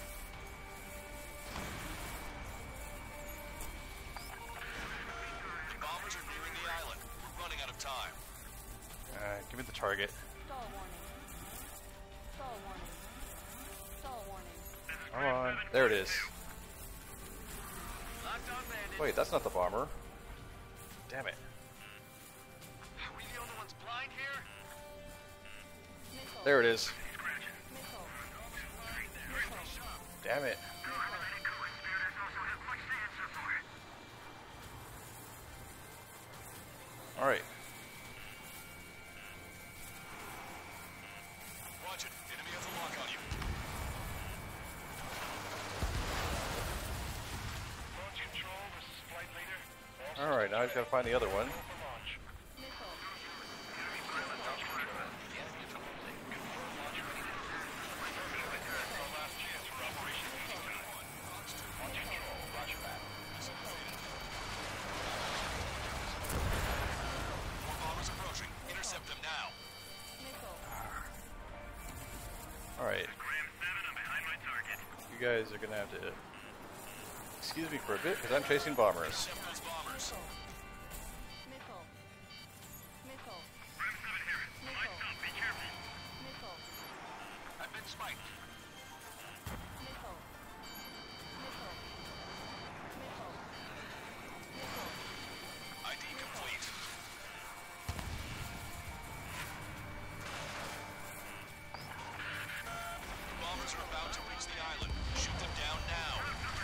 The bombers are nearing the island. We're running out of time. Uh, give me the target. Stall warning. Stall warning. Stall warning. Come on. There it is. Locked on bandit. Wait, that's not the bomber. Damn it. Are we the only ones blind here? There it is. Damn it. Alright. Watch it. Enemy has a lock on you. Launch control, this is flight leader. Alright, now I've got to find the other one. More bombers approaching. Intercept them now. Alright. You guys are going to have to excuse me for a bit because I'm chasing bombers. Intercept those bombers. Missile. Missile. Be careful. Missile. I've been spiked. Missile. Missile. Missile. Missile. I D complete. Bombers are about to reach the island. Shoot them down now.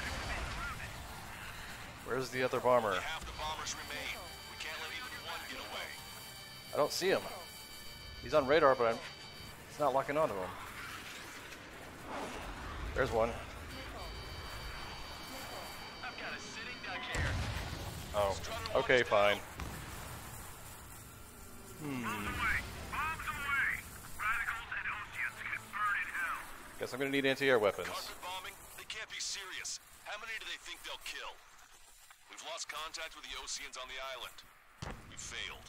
Where's the other bomber? Half the bombers remain. We can't let even one get away. I don't see him. He's on radar, but I'm, it's not locking onto him. There's one. I've got a sitting duck here. Oh, okay, fine. Hmm. Bombs away! Radicals and Oseans can burn in hell. Guess I'm gonna need anti-air weapons. Carpet bombing? They can't be serious. How many do they think they'll kill? We've lost contact with the Oseans on the island. We failed.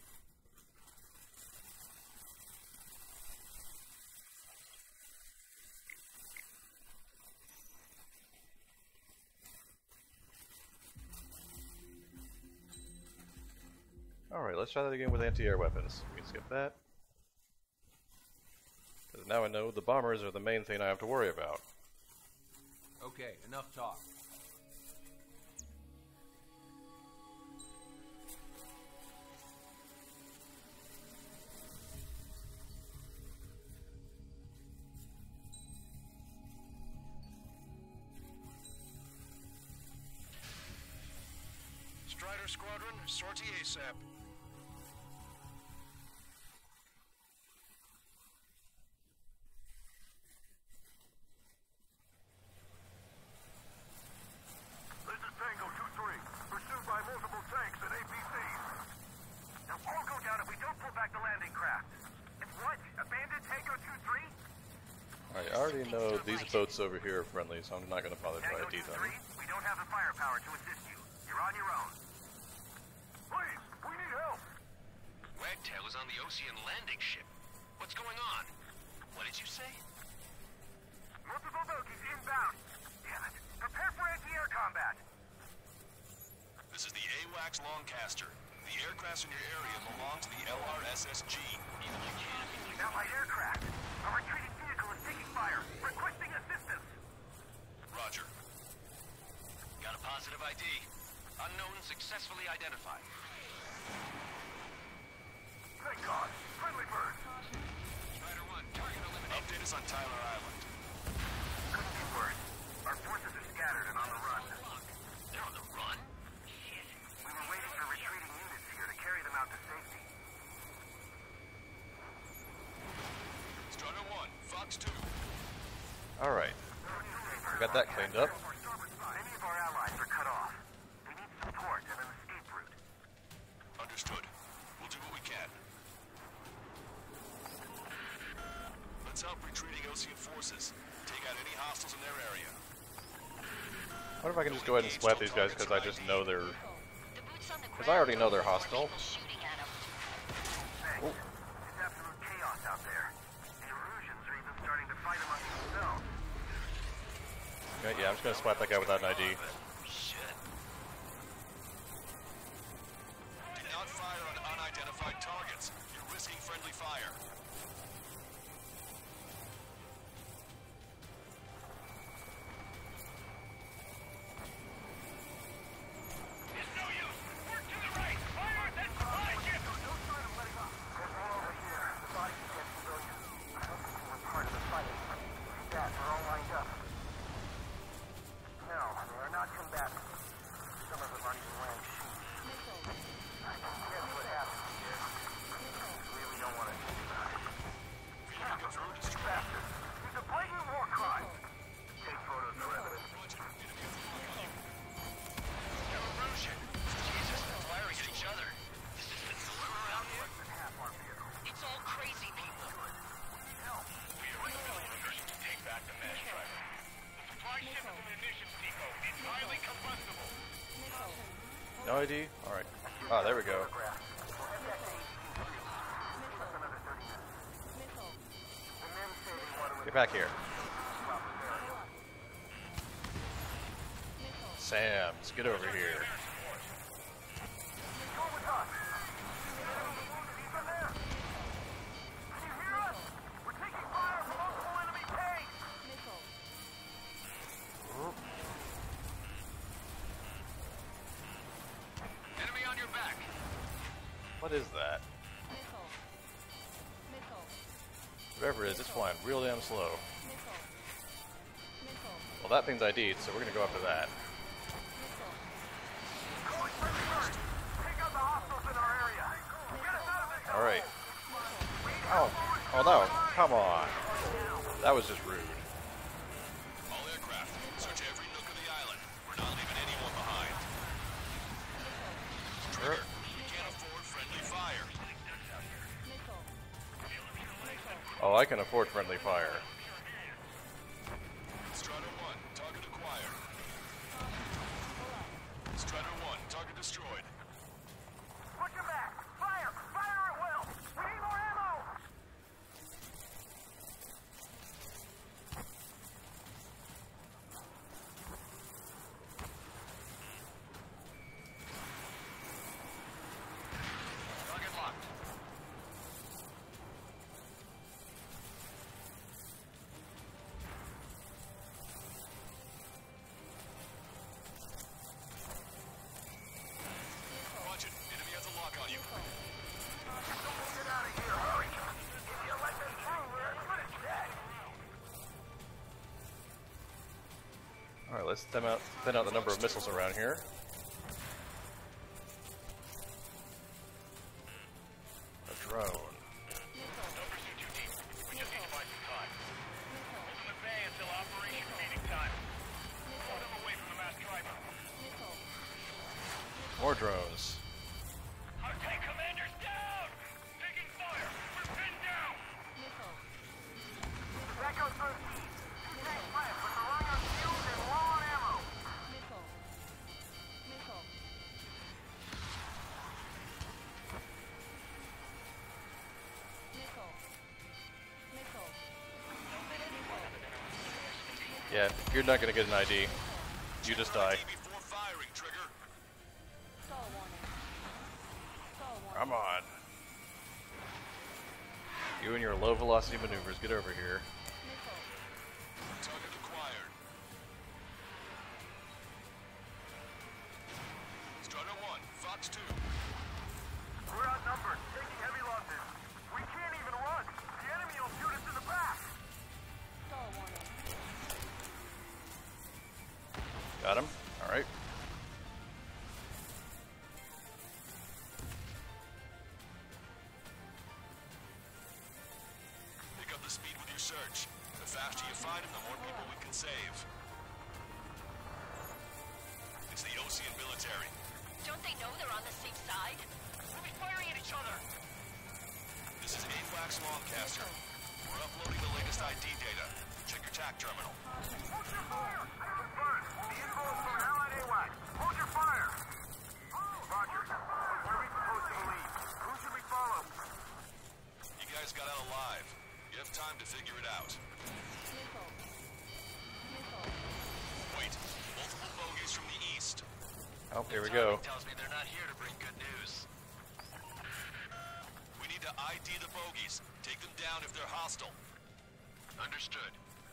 Alright, let's try that again with anti-air weapons. We can skip that. Because now I know the bombers are the main thing I have to worry about. Okay, enough talk. Strider Squadron, sortie ASAP. This is Tango two three, pursued by multiple tanks and A P Cs. They'll all go down if we don't pull back the landing craft. It's what? Abandoned Tango two three? Alright, I already know these boats over here are friendly, so I'm not going to bother to Tango I D two them. three, we don't have the firepower to assist you. You're on your own. Please, we need help. Wagtail is on the Osean landing ship. What's going on? What did you say? Multiple bogies inbound. Damn it. Prepare for anti-air combat. This is the AWACS Longcaster. The aircrafts in your area belong to the L R S S G. Allied aircraft. A retreating vehicle is taking fire. Requesting assistance. Roger. Got a positive I D. Unknown successfully identified. Thank God. Friendly bird. Strider one, target eliminated. Update us on Tyler Island. Couldn't be worse. Our forces are scattered and on the run. They're on the run? We were waiting for retreating units here to carry them out to safety. We got that cleaned up. Many of our allies are cut off. We need support and an escape route. Understood. We'll do what we can. Let's help retreating Osean forces. Take out any hostiles in their area. I wonder if I can just go ahead and swipe these guys because I just know they're... Because I already know they're hostile. Hey, it's absolute chaos out there. The Erusians are even starting to fight among themselves. Okay, yeah, I'm just gonna swipe that guy without an I D. Do not fire on unidentified targets. You're risking friendly fire. No I D? Alright. Ah, there we go. Get back here. Sam's, get over here. What is that? Whatever it is, it's flying real damn slow. Well, that thing's I D'd, so we're gonna go after that. Alright. Oh, oh no, come on. That was just rude. All aircraft, search every nook of the island. We're not leaving anyone behind. Trigger, we can't afford friendly fire. Oh, I can afford friendly fire. Strider one, target acquired. Strider one, target destroyed. Push him back! Fire! Fire at will! We need more ammo! Target locked. Watch it. Enemy has a lock on you. Get out of here! Hurry! If you let them through, we're as good as dead! Alright, let's thin out, thin out the number of missiles around here. A drone. Don't pursue too deep. We just need to buy some time. Open the bay until operation meeting time. Pull them away from the mass driver. More drones. Our tank commander's down! Taking fire! We're pinned down! That goes for the feed. Two tanks left, but they're running on fuels and low on ammo. Yeah, you're not gonna get an I D. You just die. Before firing, Trigger. Come on. You and your low velocity maneuvers, get over here. Target acquired. Strider one, Fox two. We're outnumbered, taking heavy losses. We can't even run. The enemy will shoot us in the back. Got him? Alright. Pick up the speed with your search. The faster you find them, the more people we can save. know they're on the safe side? We'll be firing at each other. This is A FLAX Longcaster. We're uploading the latest I D data. Check your T A C terminal. Hold your fire! Confirmed. The info is from an allied AWAC. Hold your fire! Roger. Where are we supposed to lead? Who should we follow? You guys got out alive. You have time to figure it out. Missile. Missile. Wait, multiple bogeys from the east. Oh, here we go. Tells me they're not here to bring good news. We need to I D the bogeys. Take them down if they're hostile. Understood.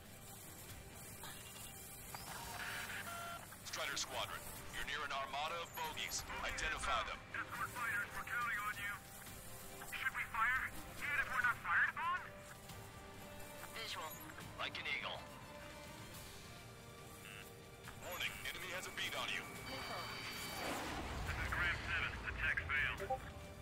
Strider Squadron, you're near an armada of bogeys. Identify them. Escort fighters, we're counting on you. Should we fire, even if we're not fired upon? Visual. Like an eagle. Warning, enemy has a bead on you. Missile. This is Graham seven. Attack failed.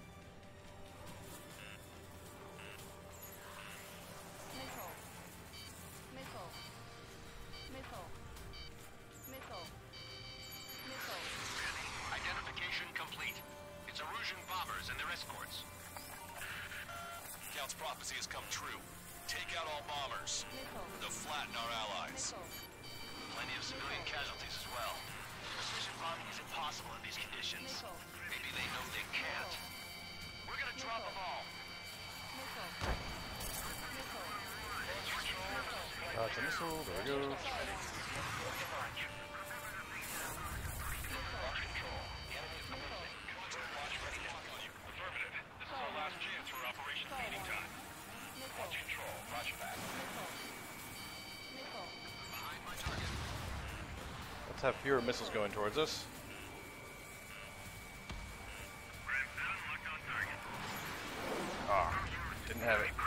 Missile. Missile. Missile. Missile. Missile. Identification complete. It's Erusian bombers and their escorts. Count's prophecy has come true. Take out all bombers. Missile. They'll flatten our allies. Missile. Plenty of civilian casualties as well. Precision bombing is impossible in these conditions. Missile. Maybe they know they can't. We're gonna drop them all. Missile. Missile. Uh, it's a missile. There we go. Affirmative. This is our last chance for Operation Feeding Time. Watch control. Roger that. Missile. Behind my target. Let's have fewer missiles going towards us. Graham seven, locked on target. Ah, didn't have it.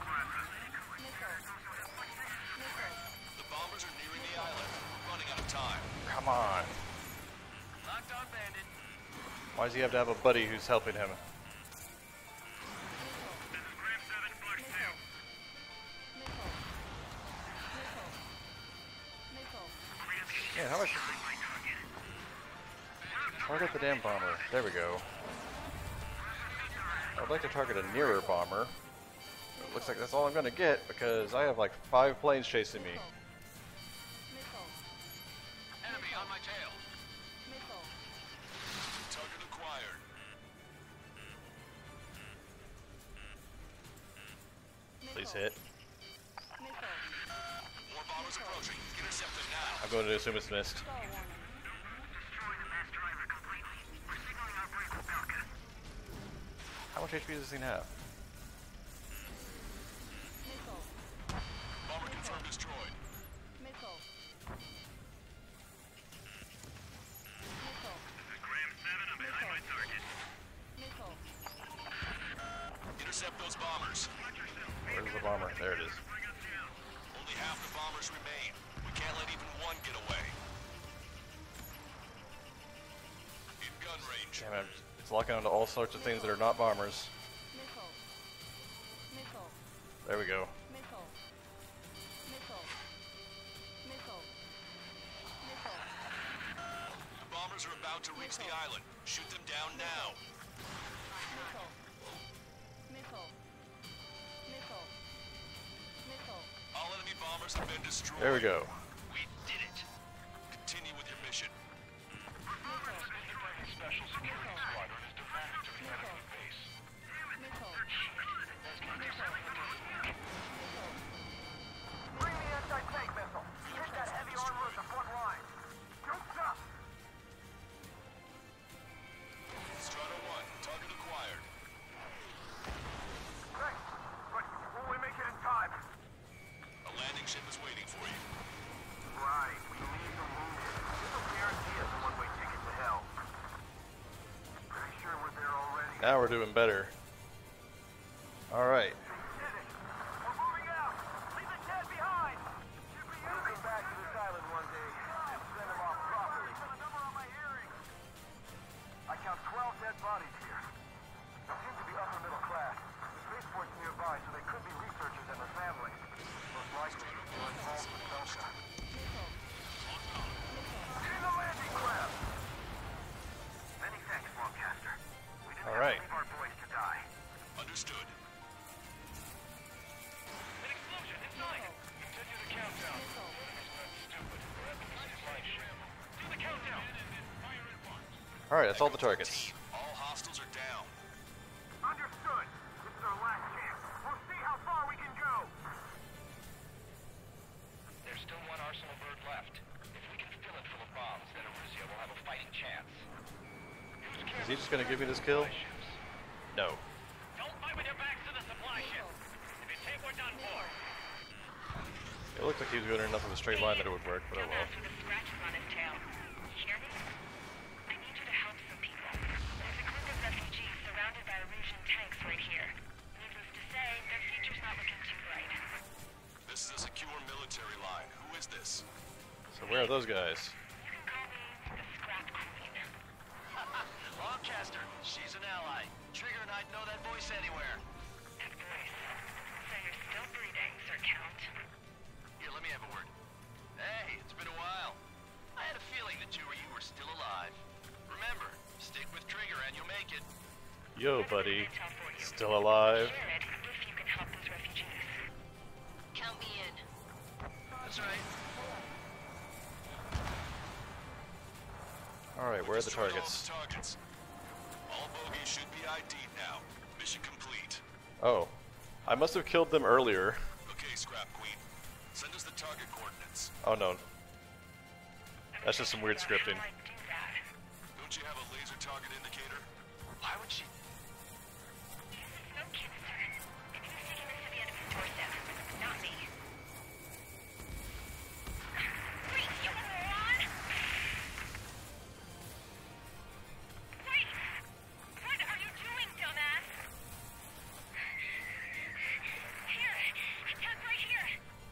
The bombers are nearing the island. We're running out of time. Come on. Locked on bandit. Why does he have to have a buddy who's helping him? This is Graham seven, Flash two. Missile. Missile. Missile. Yeah, how much? Target the damn bomber. There we go. I'd like to target a nearer bomber. It looks like that's all I'm gonna get because I have like five planes chasing me. Missile. Enemy on my tail. Missile. Target acquired. Please hit. Missile. More bombers approaching. Intercept them now. I'm going to assume it's missed. Star warning. Destroying the mass driver completely. We're signaling our break with Falcon. How much H P does this thing have? Missile. Bomber confirmed destroyed. Missile. Missile. This is Graham seven, I'm behind my target. Missile. Intercept those bombers. Where's the bomber? There it is. Only half the bombers remain. We can't let even one get away. In gun range. Damn it. It's locking onto all sorts of things that are not bombers. Missile. Missile. There we go. Missile. Missile. Missile. Missile. The bombers are about to reach the island. Shoot them down now. Missile. Missile. Missile. Missile. All enemy bombers have been destroyed. There we go. We did it. Continue with your mission. Special security squadron is defected to the enemy base. Missile. Bring the anti-tank missile. Hit that heavy armor at the front line. Good stuff. Strata one, target acquired. Great. But will we make it in time? A landing ship is waiting for you. Right. We need the wounded. This will guarantee us a one-way ticket to hell. Pretty sure we're there already. Now we're doing better. Alright. Did it. We're moving out. Leave the dead behind. We'll be back to this island one day and send them off properly. A number on my hearing. I count twelve dead bodies here. They seem to be upper middle class. The spaceport's nearby, so they could be researchers and their families. Most likely, they're involved with Delta. Getting the landing craft. Many thanks, Mark. Alright, that's all the targets. All hostiles are down. Understood. This is our last chance. We'll see how far we can go. There's still one arsenal bird left. If we can fill it full of bombs, then Erusia will have a fighting chance. Is he just gonna give me this kill? No. Don't fight with your backs to the supply ships. If you take, we're done for. It looked like he was going enough of a straight line that it would work, but oh well. With the scratches on his tail. You hear me? I need you to help some people. There's a group of refugees surrounded by Erusian tanks right here. Needless to say, their future's not looking too bright. This is a secure military line. Who is this? So where are those guys? You can call me the Scrap Queen. Lancaster, she's an ally. Trigger and I'd know that voice anywhere. That voice. So you're still breathing, Sir Count. Here, let me have a word. Hey, it's been a while. I had a feeling the two of you were still alive. Remember, stick with Trigger and you'll make it. Yo, buddy. Still alive? Share it if you can help those refugees. Count me in. That's right. Alright, where are the targets? All, the targets. All bogeys should be I D'd now. Mission complete. Oh. I must have killed them earlier. Okay, Scrap Queen. Send us the target coordinates. Oh no. That's just some weird scripting. Don't you have a laser target indicator? Why would she? No canister. It means taking this to the enemy's doorstep. Not me. Wait, you moron! Wait! What are you doing, dumbass? Here! Attack right here!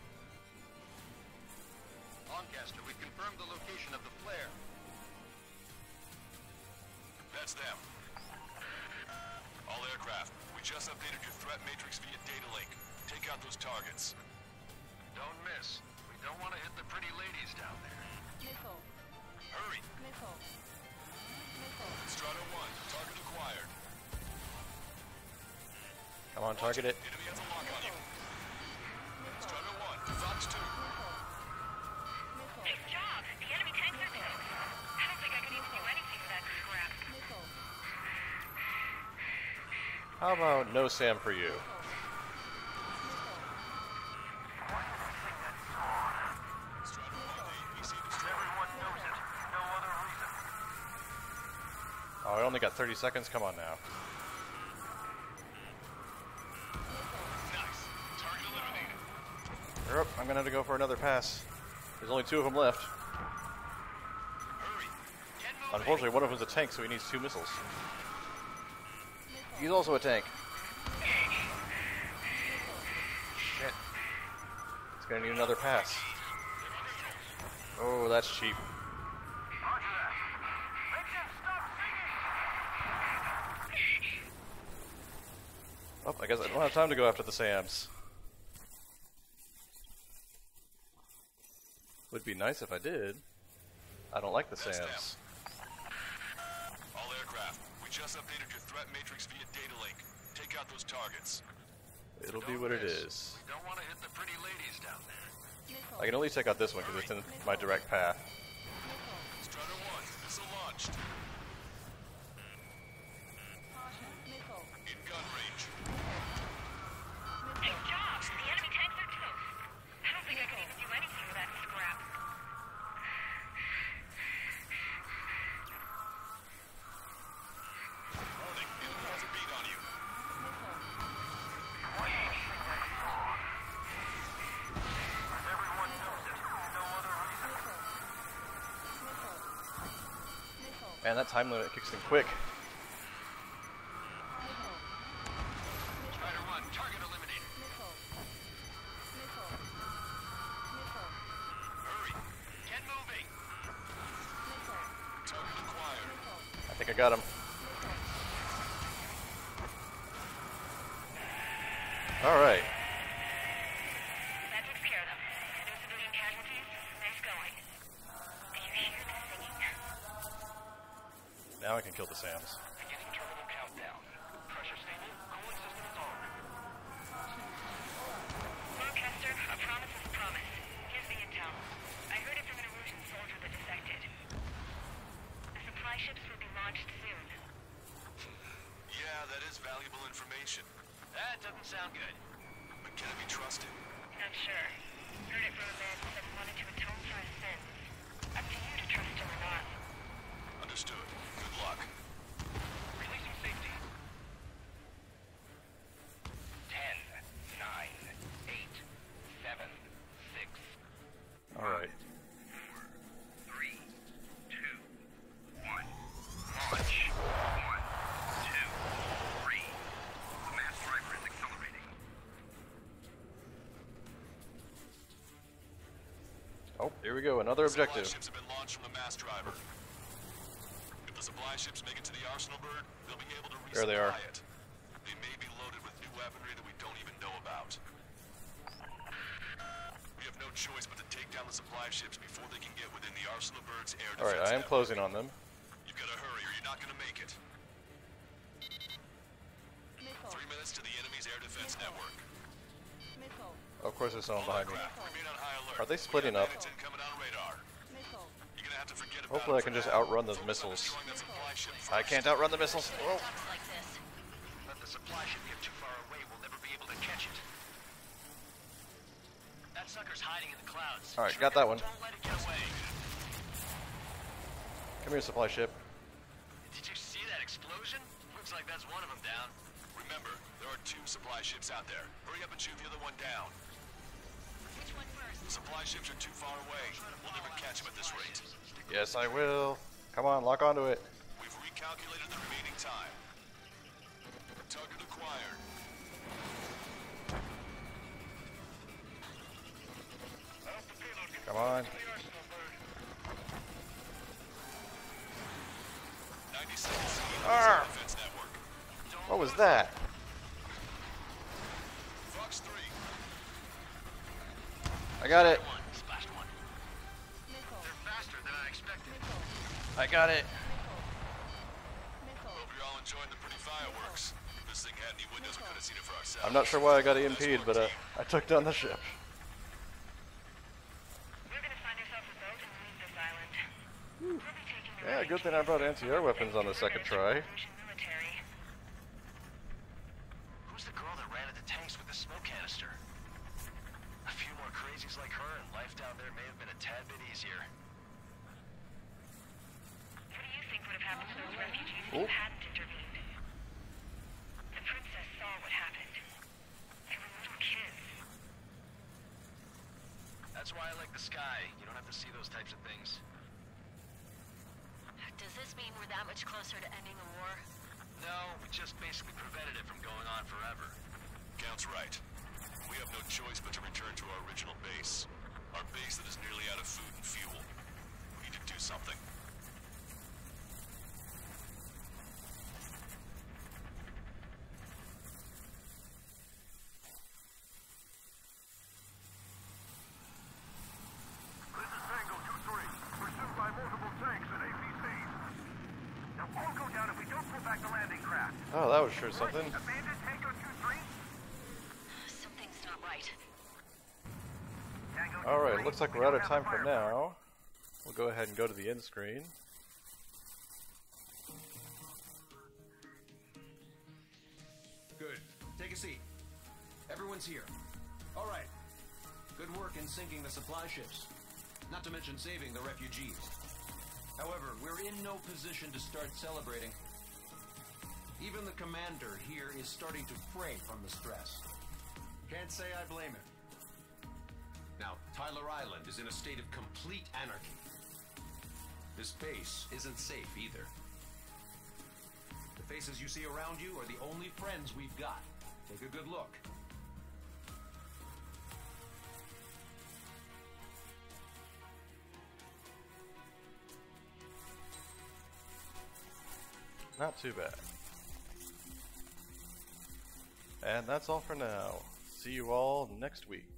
Lancaster, we've confirmed the location of the flare. That's them. All aircraft, we just updated your threat matrix via data link. Take out those targets. Don't miss. We don't want to hit the pretty ladies down there. Missile. Hurry! Missile. Missile. Strato one, target acquired. Come on, target it. Enemy has a lock on you. Strato one, Fox two. Nice job! The enemy tanks are toast. I don't think I could even do anything with that scrap. Missile. How about no Sam for you? Everyone knows it. No other reason. Oh, I only got thirty seconds. Come on now. Nice. Target eliminated. Yep, I'm gonna have to go for another pass. There's only two of them left. Hurry. Get moving. Unfortunately, one of them's a tank, so he needs two missiles. He's also a tank. Shit. He's gonna need another pass. Oh, that's cheap. Roger that. Make them stop singing! Oh, I guess I don't have time to go after the Sams. Would be nice if I did. I don't like the That's Sams. All aircraft, we just updated your threat matrix via data link. Take out those targets. It'll be what it is. We don't want to hit the pretty ladies down there. Missile. I can only take out this one because it's in my direct path. Strato one, missile launched. Caution. Missile. In gun range. Nice job! The enemy tanks are toast. I don't think I could even do anything with that scrap. Warning, enemy has a beat on you. Everyone knows it. No other reason. Missile. Missile. Man, that time limit kicks in quick. Missile. Strider one, target eliminated. Missile. Missile. Missile. Hurry. Get moving. Missile. Target acquired. Missile. I think I got him. Alright. That takes care of them. No civilian casualties. Nice going. Do you hear the singing? Now I can kill the Sams. Beginning terminal countdown. Pressure stable. Cooling system is on. Lancaster, a promise is a promise. Here's the intel. I heard it from an Erusian soldier that defected. The supply ships will be launched That doesn't sound good. But can it be trusted? Not sure. Heard it from a man who said he wanted to atone for his sins. Up to you to trust him or not. Understood. Good luck. Releasing safety. Ten, nine, eight, seven, six. All right. Three, two, one. Launch. One, two, three. The mass driver is accelerating. Oh, here we go. Another objective. Supply ships have been launched from the mass driver. If the supply ships make it to the Arsenal bird, they'll be able to resupply There they are. it. They may be loaded with new weaponry that we don't even know about. We have no choice but to take down the supply ships before they can get within the Arsenal bird's air defense. All right, I am network. closing on them. You've got to hurry or you're not going to make it. Missile. Three minutes to the enemy's air defense network. Missile. Of course, there's someone All behind me. aircraft, remain on high alert. Are they splitting up? Bandits incoming on radar. Missile. You're gonna have to forget about Hopefully, I it can for just now. outrun those Focus on missiles. destroying that supply ship I first. can't outrun the missiles. Oh. Talks like this. Let the supply ship get too far away, we'll never be able to catch it. That sucker's hiding in the clouds. All right, got that one. Don't let it get away. Come here, supply ship. Did you see that explosion? Looks like that's one of them down. Remember, there are two supply ships out there. Hurry up and shoot the other one down. Which one first? The supply ships are too far away. We'll never catch them at this rate. Yes, I will. Come on, lock onto it. We've recalculated the remaining time. Target acquired. Come on. ninety seconds to the Arr! defense network. What was that? Fox three. I got it. Splashed one. Missile. They're faster than I expected. I got it. Missile. Hope you're all enjoying the pretty fireworks. If this thing had any windows, we could have seen it for ourselves. I'm not sure why I got E M'd, but uh, I took down the ship. We're gonna find ourselves a boat and leave this island. We'll be taking the Yeah, good thing I brought anti-air weapons on the second try. military. Who's the girl that ran at the tanks with the smoke canister? A few more crazies like her, and life down there may have been a tad bit easier. What do you think would have happened to those refugees if Oh. you hadn't intervened? The princess saw what happened. They were little kids. That's why I like the sky. You don't have to see those types of things. Does this mean we're that much closer to ending the war? No, we just basically prevented it from going on forever. Count's right. We have no choice but to return to our original base. Our base that is nearly out of food and fuel. We need to do something. This is Tango two three. Pursued by multiple tanks and A P Cs. Now all go down if we don't pull back the landing craft. Oh, that was sure something. Abandoned Tango two three. Something's not right. Tango All right, two three, looks like we we're out don't of have time for firepower. now. We'll go ahead and go to the end screen. Good. Take a seat. Everyone's here. All right. Good work in sinking the supply ships. Not to mention saving the refugees. However, we're in no position to start celebrating. Even the commander here is starting to fray from the stress. Can't say I blame him. Now, Tyler Island is in a state of complete anarchy. This base isn't safe either. The faces you see around you are the only friends we've got. Take a good look. Not too bad. And that's all for now. See you all next week.